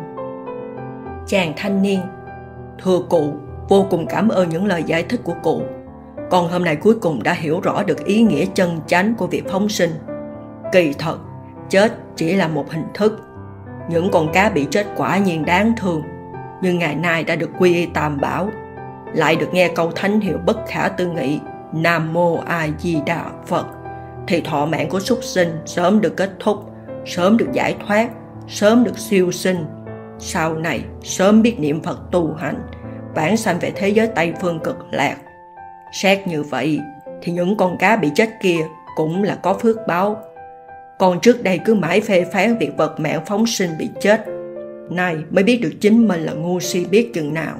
Chàng thanh niên: Thưa cụ, vô cùng cảm ơn những lời giải thích của cụ. Con hôm nay cuối cùng đã hiểu rõ được ý nghĩa chân chánh của việc phóng sinh. Kỳ thật, chết chỉ là một hình thức. Những con cá bị chết quả nhiên đáng thương, nhưng ngày nay đã được quy y Tam Bảo, lại được nghe câu thánh hiệu bất khả tư nghị Nam Mô A Di Đà Phật, thì thọ mạng của súc sinh sớm được kết thúc, sớm được giải thoát, sớm được siêu sinh. Sau này sớm biết niệm Phật tu hành, vãng sanh về thế giới Tây Phương Cực Lạc. Xét như vậy thì những con cá bị chết kia cũng là có phước báo. Còn trước đây cứ mãi phê phán việc vật mạng phóng sinh bị chết, nay mới biết được chính mình là ngu si biết chừng nào.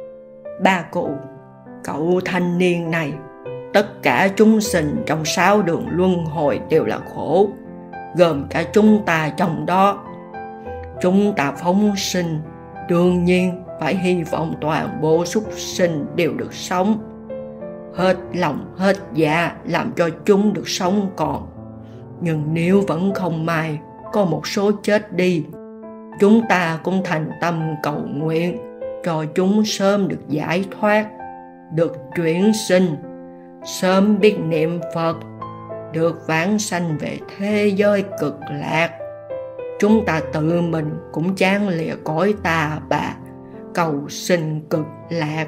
Ba cụ, cậu thanh niên này, tất cả chúng sinh trong sáu đường luân hồi đều là khổ, gồm cả chúng ta trong đó. Chúng ta phóng sinh, đương nhiên phải hy vọng toàn bộ súc sinh đều được sống, hết lòng hết dạ làm cho chúng được sống còn. Nhưng nếu vẫn không may có một số chết đi, chúng ta cũng thành tâm cầu nguyện cho chúng sớm được giải thoát, được chuyển sinh, sớm biết niệm Phật, được vãng sanh về thế giới Cực Lạc. Chúng ta tự mình cũng chán lìa cõi tà bà, cầu sinh Cực Lạc.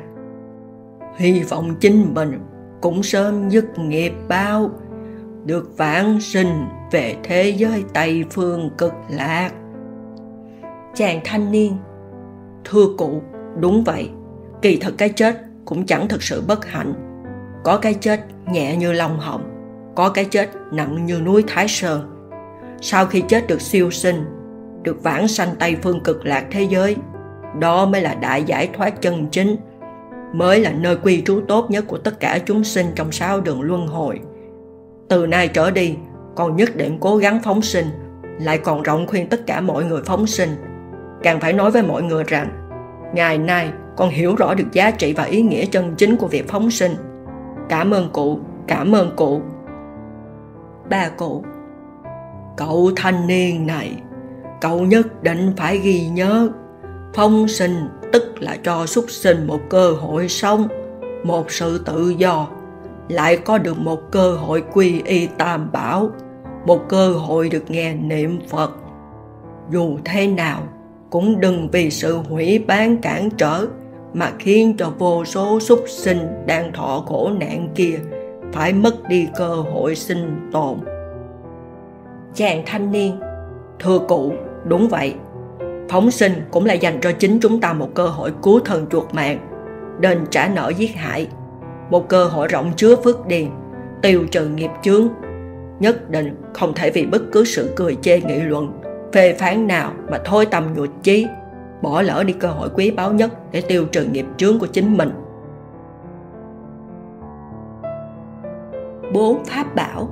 Hy vọng chính mình cũng sớm dứt nghiệp báo, được vãng sinh về thế giới Tây Phương Cực Lạc. Chàng thanh niên: Thưa cụ, đúng vậy, kỳ thực cái chết cũng chẳng thực sự bất hạnh. Có cái chết nhẹ như lông hồng, có cái chết nặng như núi Thái Sơn. Sau khi chết được siêu sinh, được vãng sanh Tây Phương Cực Lạc thế giới, đó mới là đại giải thoát chân chính, mới là nơi quy trú tốt nhất của tất cả chúng sinh trong sáu đường luân hồi. Từ nay trở đi, con nhất định cố gắng phóng sinh, lại còn rộng khuyên tất cả mọi người phóng sinh. Càng phải nói với mọi người rằng, ngày nay con hiểu rõ được giá trị và ý nghĩa chân chính của việc phóng sinh. Cảm ơn cụ, cảm ơn cụ. Ba cụ: Cậu thanh niên này, cậu nhất định phải ghi nhớ, phóng sinh tức là cho súc sinh một cơ hội sống, một sự tự do, lại có được một cơ hội quy y Tam Bảo, một cơ hội được nghe niệm Phật. Dù thế nào cũng đừng vì sự hủy bán cản trở mà khiến cho vô số súc sinh đang thọ khổ nạn kia phải mất đi cơ hội sinh tồn. Chàng thanh niên: Thưa cụ, đúng vậy, phóng sinh cũng là dành cho chính chúng ta một cơ hội cứu thân chuộc mạng, đền trả nợ giết hại, một cơ hội rộng chứa phước điền, tiêu trừ nghiệp chướng. Nhất định không thể vì bất cứ sự cười chê nghị luận, phê phán nào mà thôi tâm nhụt chí, bỏ lỡ đi cơ hội quý báu nhất để tiêu trừ nghiệp chướng của chính mình. Bốn pháp bảo.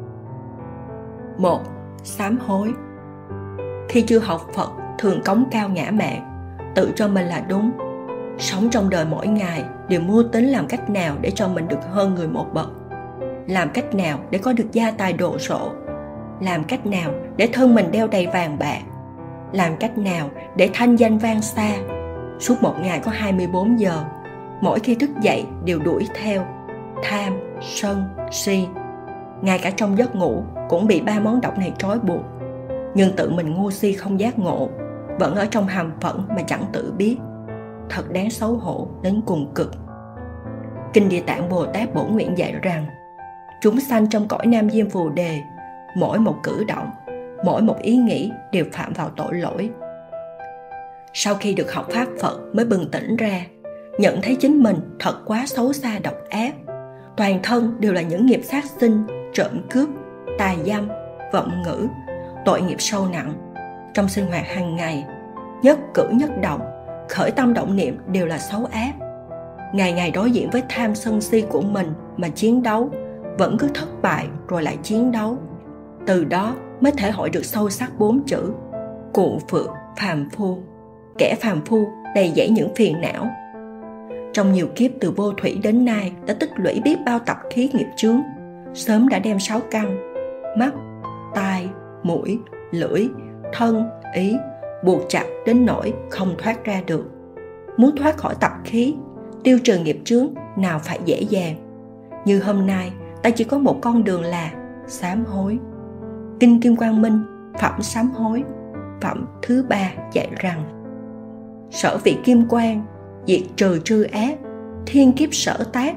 Một. Sám hối. Khi chưa học Phật, thường cống cao ngã mạn, tự cho mình là đúng. Sống trong đời mỗi ngày đều mưu tính làm cách nào để cho mình được hơn người một bậc, làm cách nào để có được gia tài đồ sộ, làm cách nào để thân mình đeo đầy vàng bạc, làm cách nào để thanh danh vang xa. Suốt một ngày có hai mươi bốn giờ, mỗi khi thức dậy đều đuổi theo tham, sân, si. Ngay cả trong giấc ngủ cũng bị ba món độc này trói buộc. Nhưng tự mình ngu si không giác ngộ, vẫn ở trong hàm phẫn mà chẳng tự biết. Thật đáng xấu hổ đến cùng cực. Kinh Địa Tạng Bồ Tát Bổn Nguyện dạy rằng, chúng sanh trong cõi Nam Diêm Phù Đề, mỗi một cử động, mỗi một ý nghĩ đều phạm vào tội lỗi. Sau khi được học Pháp Phật mới bừng tỉnh ra, nhận thấy chính mình thật quá xấu xa độc ác. Toàn thân đều là những nghiệp sát sinh, trộm cướp, tà dâm, vọng ngữ, tội nghiệp sâu nặng. Trong sinh hoạt hàng ngày, nhất cử nhất động, khởi tâm động niệm đều là xấu ác. Ngày ngày đối diện với tham sân si của mình mà chiến đấu, vẫn cứ thất bại rồi lại chiến đấu. Từ đó mới thể hội được sâu sắc bốn chữ cụ phượng phàm phu. Kẻ phàm phu đầy dẫy những phiền não. Trong nhiều kiếp từ vô thủy đến nay đã tích lũy biết bao tập khí nghiệp chướng, sớm đã đem sáu căn mắt, tai, mũi, lưỡi, thân, ý buộc chặt đến nỗi không thoát ra được. Muốn thoát khỏi tập khí, tiêu trừ nghiệp chướng nào phải dễ dàng. Như hôm nay ta chỉ có một con đường là sám hối. Kinh Kim Quang Minh phẩm sám hối phẩm thứ ba dạy rằng, sở vị kim quang, diệt trừ trư ác, thiên kiếp sở tác,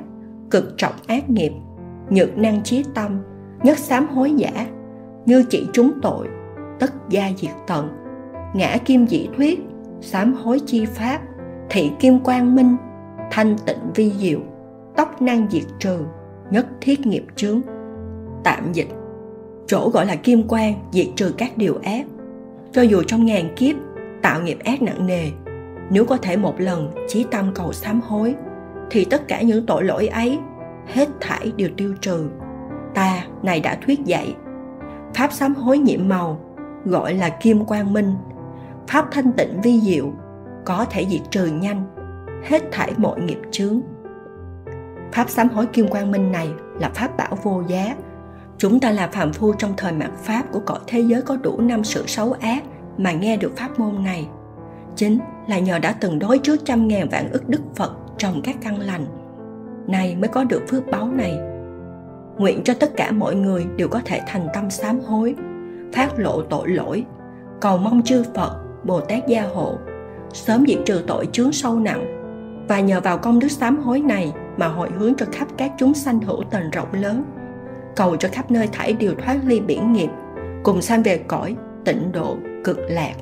cực trọng ác nghiệp, nhược năng chí tâm, nhất sám hối giả, như chỉ trúng tội, tất gia diệt tận, ngã kim dĩ thuyết, sám hối chi pháp, thị kim quang minh, thanh tịnh vi diệu, tốc năng diệt trừ, nhất thiết nghiệp chướng. Tạm dịch: chỗ gọi là kim quang diệt trừ các điều ác. Cho dù trong ngàn kiếp tạo nghiệp ác nặng nề, nếu có thể một lần chí tâm cầu sám hối, thì tất cả những tội lỗi ấy hết thảy đều tiêu trừ. Ta này đã thuyết dạy pháp sám hối nhiệm màu, gọi là kim quang minh, pháp thanh tịnh vi diệu, có thể diệt trừ nhanh hết thảy mọi nghiệp chướng. Pháp sám hối kim quang minh này là pháp bảo vô giá. Chúng ta là phàm phu trong thời mạt pháp của cõi thế giới có đủ năm sự xấu ác mà nghe được pháp môn này, chính là nhờ đã từng đối trước trăm ngàn vạn ức đức Phật trồng các căn lành, nay mới có được phước báu này. Nguyện cho tất cả mọi người đều có thể thành tâm sám hối, phát lộ tội lỗi, cầu mong chư Phật, Bồ Tát gia hộ, sớm diệt trừ tội chướng sâu nặng, và nhờ vào công đức sám hối này mà hồi hướng cho khắp các chúng sanh hữu tình rộng lớn, cầu cho khắp nơi thảy đều thoát ly biển nghiệp, cùng sanh về cõi tịnh độ cực lạc.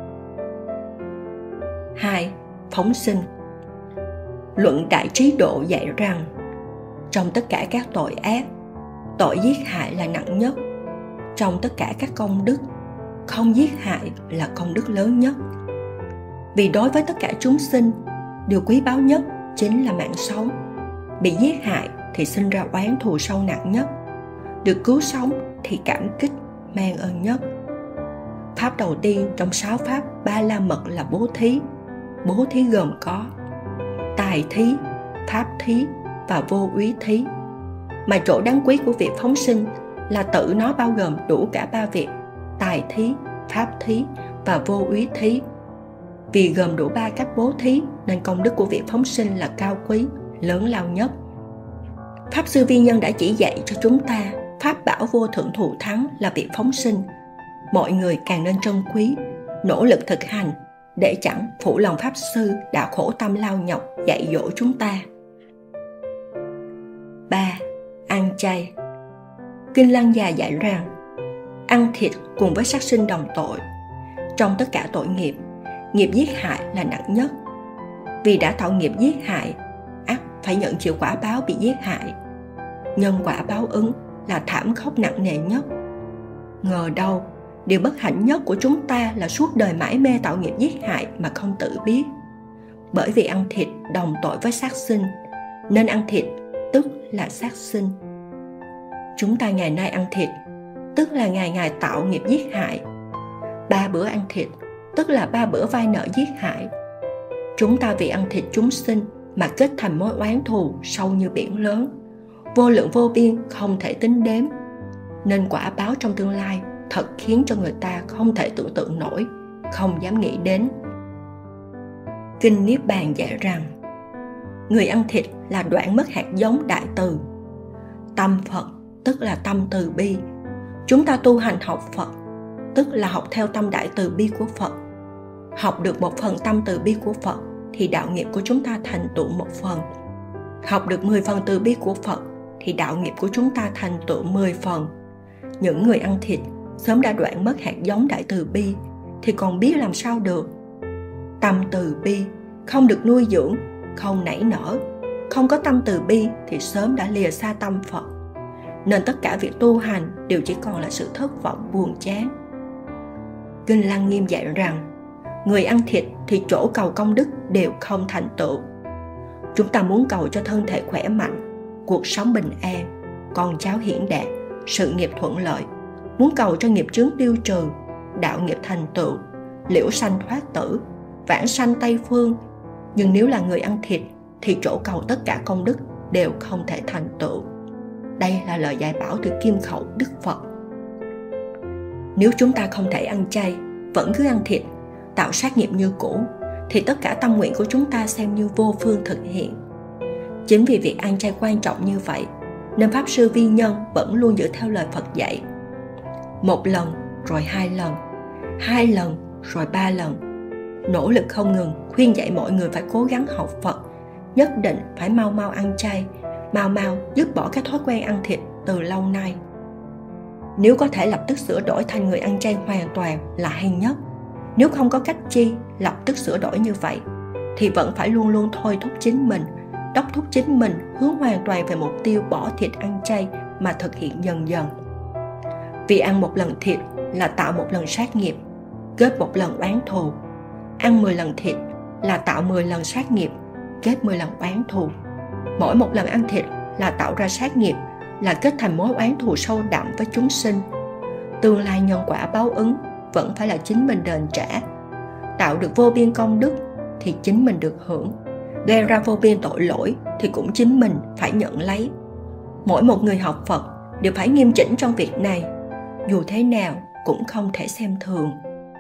hai. Phóng sinh. Luận Đại Trí Độ dạy rằng, trong tất cả các tội ác, tội giết hại là nặng nhất. Trong tất cả các công đức, không giết hại là công đức lớn nhất. Vì đối với tất cả chúng sinh, điều quý báu nhất chính là mạng sống. Bị giết hại thì sinh ra oán thù sâu nặng nhất. Được cứu sống thì cảm kích, mang ơn nhất. Pháp đầu tiên trong sáu pháp ba la mật là bố thí. Bố thí gồm có tài thí, pháp thí và vô úy thí. Mà chỗ đáng quý của việc phóng sinh là tự nó bao gồm đủ cả ba việc tài thí, pháp thí và vô úy thí. Vì gồm đủ ba cách bố thí nên công đức của việc phóng sinh là cao quý, lớn lao nhất. Pháp Sư Vi Nhân đã chỉ dạy cho chúng ta pháp bảo vô thượng thù thắng là việc phóng sinh. Mọi người càng nên trân quý, nỗ lực thực hành, để chẳng phụ lòng Pháp Sư đã khổ tâm lao nhọc dạy dỗ chúng ta. ba. Ăn chay. Kinh Lăng Già dạy rằng, ăn thịt cùng với sát sinh đồng tội. Trong tất cả tội nghiệp, nghiệp giết hại là nặng nhất. Vì đã tạo nghiệp giết hại, ắt phải nhận chịu quả báo bị giết hại. Nhân quả báo ứng là thảm khốc nặng nề nhất. Ngờ đâu, điều bất hạnh nhất của chúng ta là suốt đời mãi mê tạo nghiệp giết hại mà không tự biết. Bởi vì ăn thịt đồng tội với sát sinh, nên ăn thịt tức là sát sinh. Chúng ta ngày nay ăn thịt, tức là ngày ngày tạo nghiệp giết hại. Ba bữa ăn thịt, tức là ba bữa vay nợ giết hại. Chúng ta vì ăn thịt chúng sinh mà kết thành mối oán thù sâu như biển lớn, vô lượng vô biên không thể tính đếm. Nên quả báo trong tương lai thật khiến cho người ta không thể tưởng tượng nổi, không dám nghĩ đến. Kinh Niết Bàn dạy rằng, người ăn thịt là đoạn mất hạt giống đại từ. Tâm Phật tức là tâm từ bi. Chúng ta tu hành học Phật, tức là học theo tâm đại từ bi của Phật. Học được một phần tâm từ bi của Phật thì đạo nghiệp của chúng ta thành tựu một phần. Học được mười phần từ bi của Phật thì đạo nghiệp của chúng ta thành tựu mười phần. Những người ăn thịt sớm đã đoạn mất hạt giống đại từ bi thì còn biết làm sao được. Tâm từ bi không được nuôi dưỡng, không nảy nở. Không có tâm từ bi thì sớm đã lìa xa tâm Phật. Nên tất cả việc tu hành đều chỉ còn là sự thất vọng buồn chán. Kinh Lăng Nghiêm dạy rằng, người ăn thịt thì chỗ cầu công đức đều không thành tựu. Chúng ta muốn cầu cho thân thể khỏe mạnh, cuộc sống bình an, con cháu hiển đạt, sự nghiệp thuận lợi, muốn cầu cho nghiệp chướng tiêu trừ, đạo nghiệp thành tựu, liễu sanh thoát tử, vãng sanh Tây Phương. Nhưng nếu là người ăn thịt thì chỗ cầu tất cả công đức đều không thể thành tựu. Đây là lời dạy bảo từ kim khẩu Đức Phật. Nếu chúng ta không thể ăn chay, vẫn cứ ăn thịt, tạo sát nghiệp như cũ, thì tất cả tâm nguyện của chúng ta xem như vô phương thực hiện. Chính vì việc ăn chay quan trọng như vậy, nên Pháp Sư Vi Nhân vẫn luôn giữ theo lời Phật dạy. Một lần, rồi hai lần, hai lần, rồi ba lần. Nỗ lực không ngừng, khuyên dạy mọi người phải cố gắng học Phật, nhất định phải mau mau ăn chay, mau mau dứt bỏ cái thói quen ăn thịt từ lâu nay. Nếu có thể lập tức sửa đổi thành người ăn chay hoàn toàn là hay nhất. Nếu không có cách chi lập tức sửa đổi như vậy, thì vẫn phải luôn luôn thôi thúc chính mình, đốc thúc chính mình hướng hoàn toàn về mục tiêu bỏ thịt ăn chay mà thực hiện dần dần. Vì ăn một lần thịt là tạo một lần sát nghiệp, kết một lần oán thù. Ăn mười lần thịt là tạo mười lần sát nghiệp, kết mười lần oán thù. Mỗi một lần ăn thịt là tạo ra sát nghiệp, là kết thành mối oán thù sâu đậm với chúng sinh. Tương lai nhân quả báo ứng vẫn phải là chính mình đền trả. Tạo được vô biên công đức thì chính mình được hưởng. Gây ra vô biên tội lỗi thì cũng chính mình phải nhận lấy. Mỗi một người học Phật đều phải nghiêm chỉnh trong việc này, dù thế nào cũng không thể xem thường.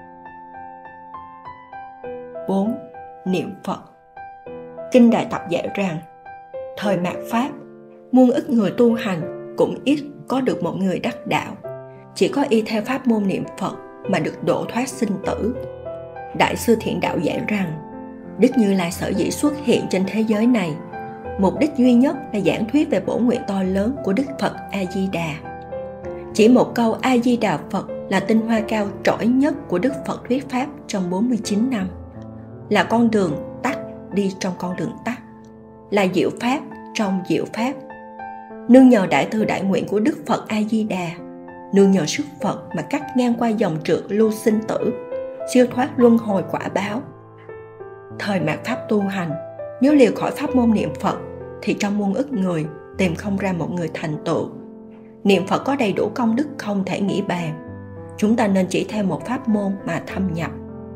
bốn. Niệm Phật. Kinh Đại Tập dạy rằng, thời mạt Pháp, muôn ức người tu hành cũng ít có được một người đắc đạo. Chỉ có y theo pháp môn niệm Phật mà được độ thoát sinh tử. Đại sư Thiện Đạo dạy rằng, Đức Như Lai sở dĩ xuất hiện trên thế giới này, mục đích duy nhất là giảng thuyết về bổn nguyện to lớn của Đức Phật A-di-đà. Chỉ một câu A-di-đà Phật là tinh hoa cao trỏi nhất của Đức Phật thuyết pháp trong bốn mươi chín năm. Là con đường tắt đi trong con đường tắt, là diệu pháp trong diệu pháp. Nương nhờ đại từ đại nguyện của Đức Phật A-di-đà, nương nhờ sức Phật mà cắt ngang qua dòng trượt lưu sinh tử, siêu thoát luân hồi quả báo. Thời mạt Pháp tu hành, nếu liều khỏi pháp môn niệm Phật thì trong muôn ức người tìm không ra một người thành tựu. Niệm Phật có đầy đủ công đức không thể nghĩ bàn. Chúng ta nên chỉ theo một pháp môn mà thâm nhập.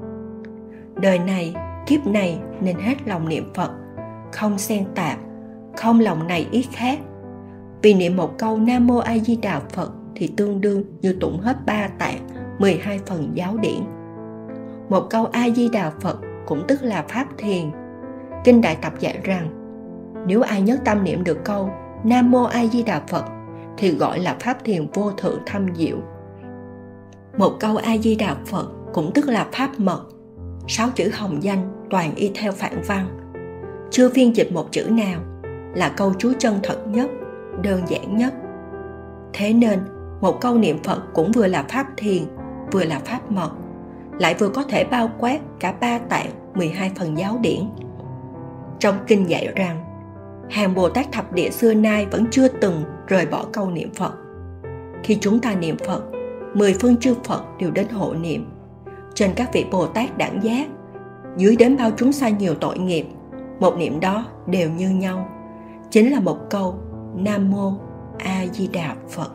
Đời này, kiếp này nên hết lòng niệm Phật, không xen tạp, không lòng này ý khác. Vì niệm một câu Nam Mô A Di Đà Phật thì tương đương như tụng hết ba tạng, mười hai phần giáo điển. Một câu A Di Đà Phật cũng tức là pháp thiền. Kinh Đại Tập dạy rằng, nếu ai nhất tâm niệm được câu Nam Mô A Di Đà Phật thì gọi là pháp thiền vô thượng thâm diệu. Một câu A Di Đà Phật cũng tức là pháp mật. Sáu chữ hồng danh toàn y theo phạn văn, chưa phiên dịch một chữ nào, là câu chú chân thật nhất, đơn giản nhất. Thế nên, một câu niệm Phật cũng vừa là pháp thiền, vừa là pháp mật, lại vừa có thể bao quát cả ba tạng, mười hai phần giáo điển. Trong kinh dạy rằng, hàng Bồ Tát thập địa xưa nay vẫn chưa từng rời bỏ câu niệm Phật. Khi chúng ta niệm Phật, mười phương chư Phật đều đến hộ niệm. Trên các vị Bồ Tát đẳng giác, dưới đến bao chúng sanh nhiều tội nghiệp, một niệm đó đều như nhau, chính là một câu Nam Mô A Di Đà Phật.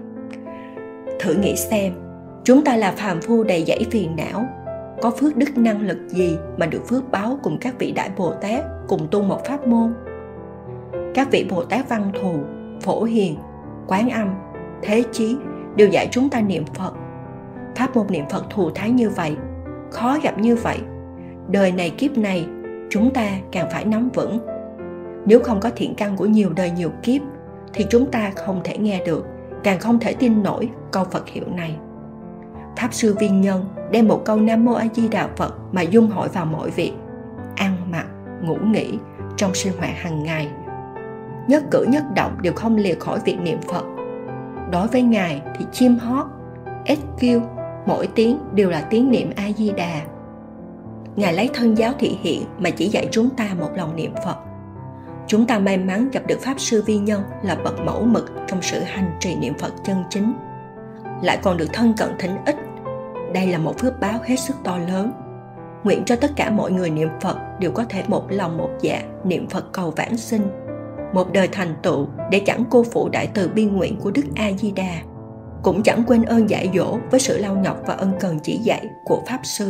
Thử nghĩ xem, chúng ta là phàm phu đầy dẫy phiền não, có phước đức năng lực gì mà được phước báo cùng các vị Đại Bồ Tát cùng tu một pháp môn? Các vị Bồ Tát Văn Thù, Phổ Hiền, Quán Âm, Thế Chí đều dạy chúng ta niệm Phật. Pháp môn niệm Phật thù thái như vậy, khó gặp như vậy, đời này kiếp này chúng ta càng phải nắm vững. Nếu không có thiện căn của nhiều đời nhiều kiếp thì chúng ta không thể nghe được, càng không thể tin nổi câu Phật hiệu này. Pháp sư Viên Nhân đem một câu Nam Mô A Di Đà Phật mà dung hội vào mọi việc, ăn mặc, ngủ nghỉ, trong sinh hoạt hàng ngày. Nhất cử nhất động đều không lìa khỏi việc niệm Phật. Đối với Ngài thì chim hót, ếch kêu, mỗi tiếng đều là tiếng niệm A Di Đà. Ngài lấy thân giáo thị hiện mà chỉ dạy chúng ta một lòng niệm Phật. Chúng ta may mắn gặp được Pháp sư Vi Nhân là bậc mẫu mực trong sự hành trì niệm Phật chân chính, lại còn được thân cận thỉnh ích. Đây là một phước báo hết sức to lớn. Nguyện cho tất cả mọi người niệm Phật đều có thể một lòng một dạ niệm Phật cầu vãng sinh, một đời thành tựu để chẳng cô phụ đại từ bi nguyện của Đức A Di Đà, cũng chẳng quên ơn dạy dỗ với sự lau nhọc và ân cần chỉ dạy của Pháp sư.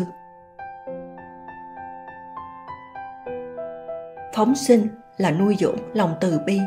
Phóng sinh là nuôi dưỡng lòng từ bi.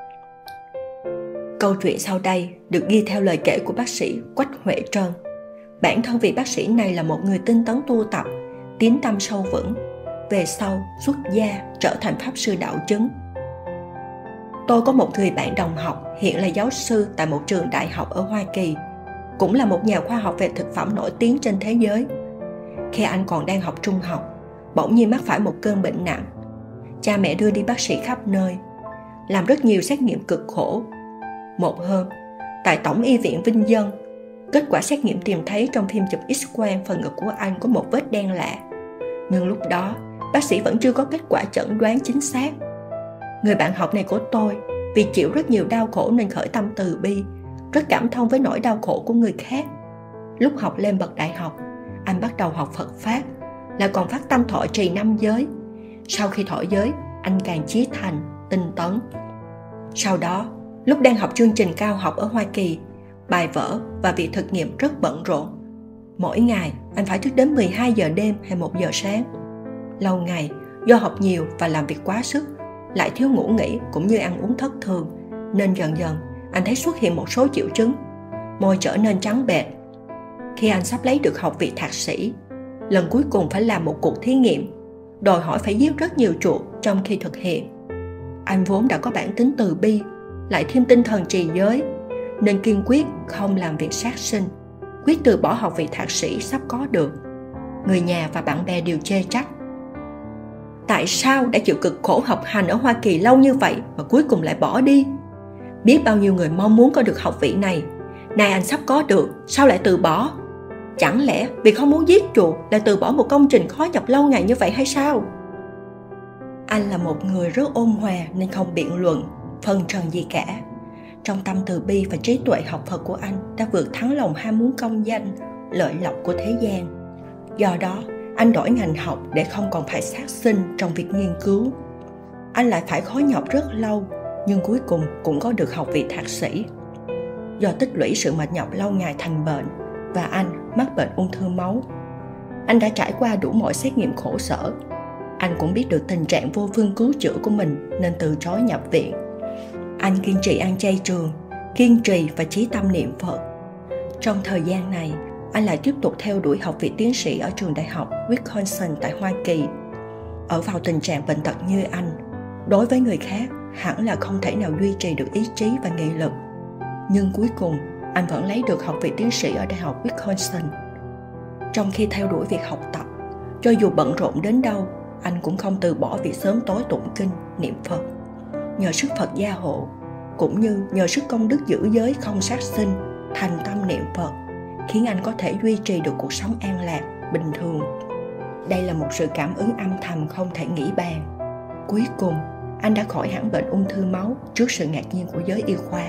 Câu chuyện sau đây được ghi theo lời kể của bác sĩ Quách Huệ Trân. Bản thân vị bác sĩ này là một người tinh tấn tu tập, tín tâm sâu vững, về sau xuất gia trở thành Pháp sư đạo chứng. Tôi có một người bạn đồng học hiện là giáo sư tại một trường đại học ở Hoa Kỳ, cũng là một nhà khoa học về thực phẩm nổi tiếng trên thế giới. Khi anh còn đang học trung học, bỗng nhiên mắc phải một cơn bệnh nặng. Cha mẹ đưa đi bác sĩ khắp nơi. làm rất nhiều xét nghiệm cực khổ. Một hôm, tại Tổng y viện Vinh Dân, kết quả xét nghiệm tìm thấy trong phim chụp X-quang phần ngực của anh có một vết đen lạ. Nhưng lúc đó, bác sĩ vẫn chưa có kết quả chẩn đoán chính xác. Người bạn học này của tôi, vì chịu rất nhiều đau khổ nên khởi tâm từ bi, rất cảm thông với nỗi đau khổ của người khác. Lúc học lên bậc đại học, anh bắt đầu học Phật Pháp, lại còn phát tâm thọ trì năm giới. Sau khi thọ giới, anh càng chí thành, tinh tấn. Sau đó, lúc đang học chương trình cao học ở Hoa Kỳ, bài vở và việc thực nghiệm rất bận rộn. Mỗi ngày, anh phải thức đến mười hai giờ đêm hay một giờ sáng. Lâu ngày, do học nhiều và làm việc quá sức, lại thiếu ngủ nghỉ cũng như ăn uống thất thường, nên dần dần anh thấy xuất hiện một số triệu chứng. Môi trở nên trắng bệch. Khi anh sắp lấy được học vị thạc sĩ, lần cuối cùng phải làm một cuộc thí nghiệm, đòi hỏi phải giết rất nhiều chuột trong khi thực hiện. Anh vốn đã có bản tính từ bi, lại thêm tinh thần trì giới, nên kiên quyết không làm việc sát sinh, quyết từ bỏ học vị thạc sĩ sắp có được. Người nhà và bạn bè đều chê trách. Tại sao đã chịu cực khổ học hành ở Hoa Kỳ lâu như vậy mà cuối cùng lại bỏ đi? Biết bao nhiêu người mong muốn có được học vị này, nay anh sắp có được, sao lại từ bỏ? Chẳng lẽ vì không muốn giết chuột lại từ bỏ một công trình khó nhọc lâu ngày như vậy hay sao? Anh là một người rất ôn hòa nên không biện luận, phân trần gì cả. Trong tâm từ bi và trí tuệ học Phật của anh đã vượt thắng lòng ham muốn công danh, lợi lộc của thế gian. Do đó, anh đổi ngành học để không còn phải sát sinh trong việc nghiên cứu. Anh lại phải khó nhọc rất lâu, nhưng cuối cùng cũng có được học vị thạc sĩ. Do tích lũy sự mệt nhọc lâu ngày thành bệnh, và anh mắc bệnh ung thư máu. Anh đã trải qua đủ mọi xét nghiệm khổ sở. Anh cũng biết được tình trạng vô phương cứu chữa của mình nên từ chối nhập viện. Anh kiên trì ăn chay trường, kiên trì và chí tâm niệm Phật. Trong thời gian này, anh lại tiếp tục theo đuổi học vị tiến sĩ ở trường đại học Wisconsin tại Hoa Kỳ. Ở vào tình trạng bệnh tật như anh, đối với người khác hẳn là không thể nào duy trì được ý chí và nghị lực. Nhưng cuối cùng, anh vẫn lấy được học vị tiến sĩ ở đại học Wisconsin. Trong khi theo đuổi việc học tập, cho dù bận rộn đến đâu, anh cũng không từ bỏ việc sớm tối tụng kinh, niệm Phật. Nhờ sức Phật gia hộ, cũng như nhờ sức công đức giữ giới không sát sinh, thành tâm niệm Phật, khiến anh có thể duy trì được cuộc sống an lạc, bình thường. Đây là một sự cảm ứng âm thầm không thể nghĩ bàn. Cuối cùng, anh đã khỏi hẳn bệnh ung thư máu trước sự ngạc nhiên của giới y khoa.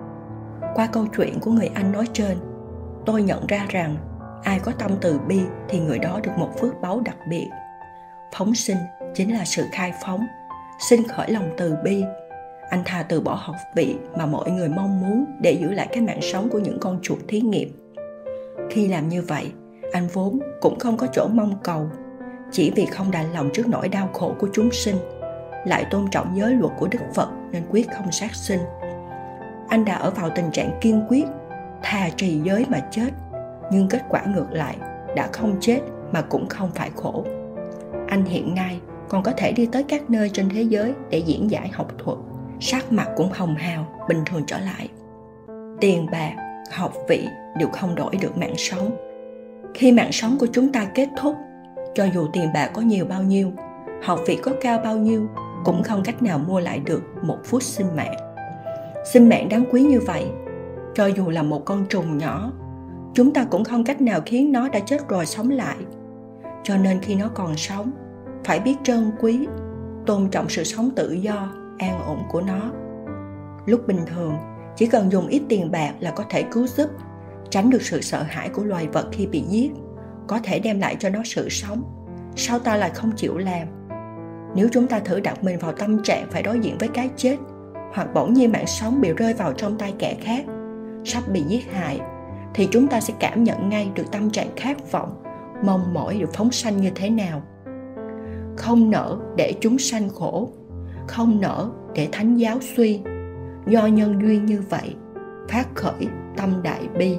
Qua câu chuyện của người anh nói trên, tôi nhận ra rằng ai có tâm từ bi thì người đó được một phước báu đặc biệt. Phóng sinh chính là sự khai phóng, sinh khởi lòng từ bi. Anh thà từ bỏ học vị mà mọi người mong muốn để giữ lại cái mạng sống của những con chuột thí nghiệm. Khi làm như vậy, anh vốn cũng không có chỗ mong cầu, chỉ vì không đành lòng trước nỗi đau khổ của chúng sinh, lại tôn trọng giới luật của Đức Phật nên quyết không sát sinh. Anh đã ở vào tình trạng kiên quyết, thà trì giới mà chết, nhưng kết quả ngược lại, đã không chết mà cũng không phải khổ. Anh hiện nay còn có thể đi tới các nơi trên thế giới để diễn giải học thuật, sắc mặt cũng hồng hào, bình thường trở lại. Tiền bạc, học vị đều không đổi được mạng sống. Khi mạng sống của chúng ta kết thúc, cho dù tiền bạc có nhiều bao nhiêu, học vị có cao bao nhiêu, cũng không cách nào mua lại được một phút sinh mạng. Sinh mạng đáng quý như vậy, cho dù là một con trùng nhỏ, chúng ta cũng không cách nào khiến nó đã chết rồi sống lại. Cho nên khi nó còn sống, phải biết trân quý, tôn trọng sự sống tự do, an ổn của nó. Lúc bình thường, chỉ cần dùng ít tiền bạc là có thể cứu giúp, tránh được sự sợ hãi của loài vật khi bị giết, có thể đem lại cho nó sự sống. Sao ta lại không chịu làm? Nếu chúng ta thử đặt mình vào tâm trạng phải đối diện với cái chết, hoặc bỗng nhiên mạng sống bị rơi vào trong tay kẻ khác, sắp bị giết hại, thì chúng ta sẽ cảm nhận ngay được tâm trạng khát vọng, mong mỏi được phóng sanh như thế nào. Không nỡ để chúng sanh khổ, không nỡ để thánh giáo suy. Do nhân duyên như vậy, phát khởi tâm đại bi.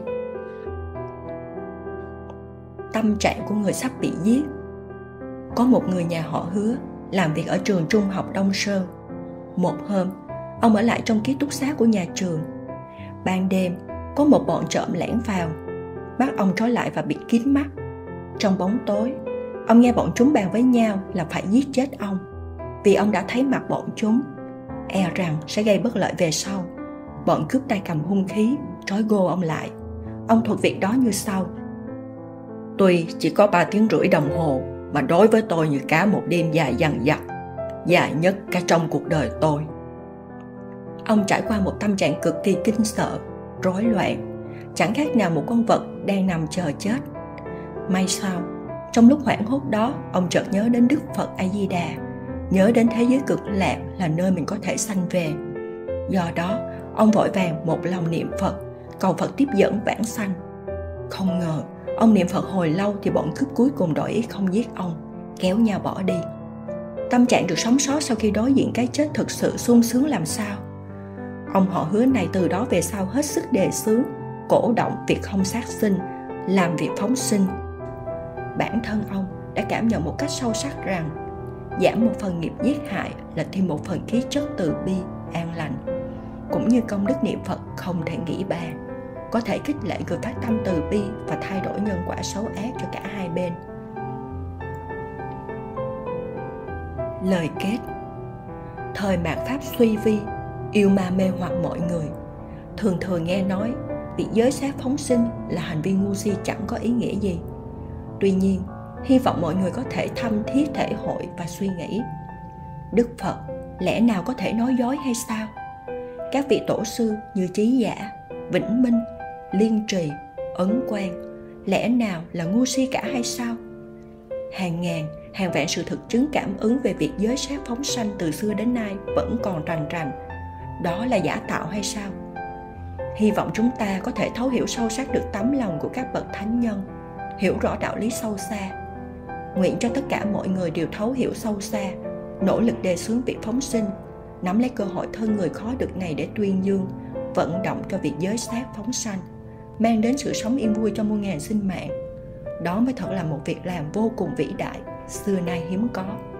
Tâm trạng của người sắp bị giết. Có một người nhà họ Hứa làm việc ở trường trung học Đông Sơn. Một hôm, ông ở lại trong ký túc xá của nhà trường. Ban đêm, có một bọn trộm lẻn vào, bắt ông trói lại và bịt kín mắt. Trong bóng tối, ông nghe bọn chúng bàn với nhau là phải giết chết ông, vì ông đã thấy mặt bọn chúng. e rằng sẽ gây bất lợi về sau. Bọn cướp tay cầm hung khí, trói gô ông lại. Ông thuật việc đó như sau: Tuy chỉ có ba tiếng rưỡi đồng hồ, mà đối với tôi như cả một đêm dài dằng dặc, dài nhất cả trong cuộc đời tôi. Ông trải qua một tâm trạng cực kỳ kinh sợ, rối loạn, chẳng khác nào một con vật đang nằm chờ chết. May sao, trong lúc hoảng hốt đó, ông chợt nhớ đến Đức Phật A Di Đà, nhớ đến thế giới cực lạc là nơi mình có thể sanh về. Do đó, ông vội vàng một lòng niệm Phật, cầu Phật tiếp dẫn vãng sanh. Không ngờ, ông niệm Phật hồi lâu thì bọn cướp cuối cùng đổi ý không giết ông, kéo nhau bỏ đi. Tâm trạng được sống sót sau khi đối diện cái chết thực sự sung sướng làm sao. Ông họ Hứa này từ đó về sau hết sức đề xướng, cổ động việc không sát sinh, làm việc phóng sinh. Bản thân ông đã cảm nhận một cách sâu sắc rằng giảm một phần nghiệp giết hại là thêm một phần khí chất từ bi, an lành, cũng như công đức niệm Phật không thể nghĩ bàn, có thể khích lệ người phát tâm từ bi và thay đổi nhân quả xấu ác cho cả hai bên. Lời kết: thời mạt Pháp suy vi, yêu ma mê hoặc mọi người. Thường thường nghe nói việc giới sát phóng sinh là hành vi ngu si chẳng có ý nghĩa gì. Tuy nhiên, hy vọng mọi người có thể thâm thiết thể hội và suy nghĩ. Đức Phật lẽ nào có thể nói dối hay sao? Các vị tổ sư như Trí Giả, Vĩnh Minh, Liên Trì, Ấn Quang lẽ nào là ngu si cả hay sao? Hàng ngàn, hàng vạn sự thực chứng cảm ứng về việc giới sát phóng sanh từ xưa đến nay vẫn còn rành rành. Đó là giả tạo hay sao? Hy vọng chúng ta có thể thấu hiểu sâu sắc được tấm lòng của các bậc thánh nhân, hiểu rõ đạo lý sâu xa. Nguyện cho tất cả mọi người đều thấu hiểu sâu xa, nỗ lực đề xướng việc phóng sinh, nắm lấy cơ hội thân người khó được này để tuyên dương, vận động cho việc giới sát phóng sanh, mang đến sự sống yên vui cho muôn ngàn sinh mạng. Đó mới thật là một việc làm vô cùng vĩ đại, xưa nay hiếm có.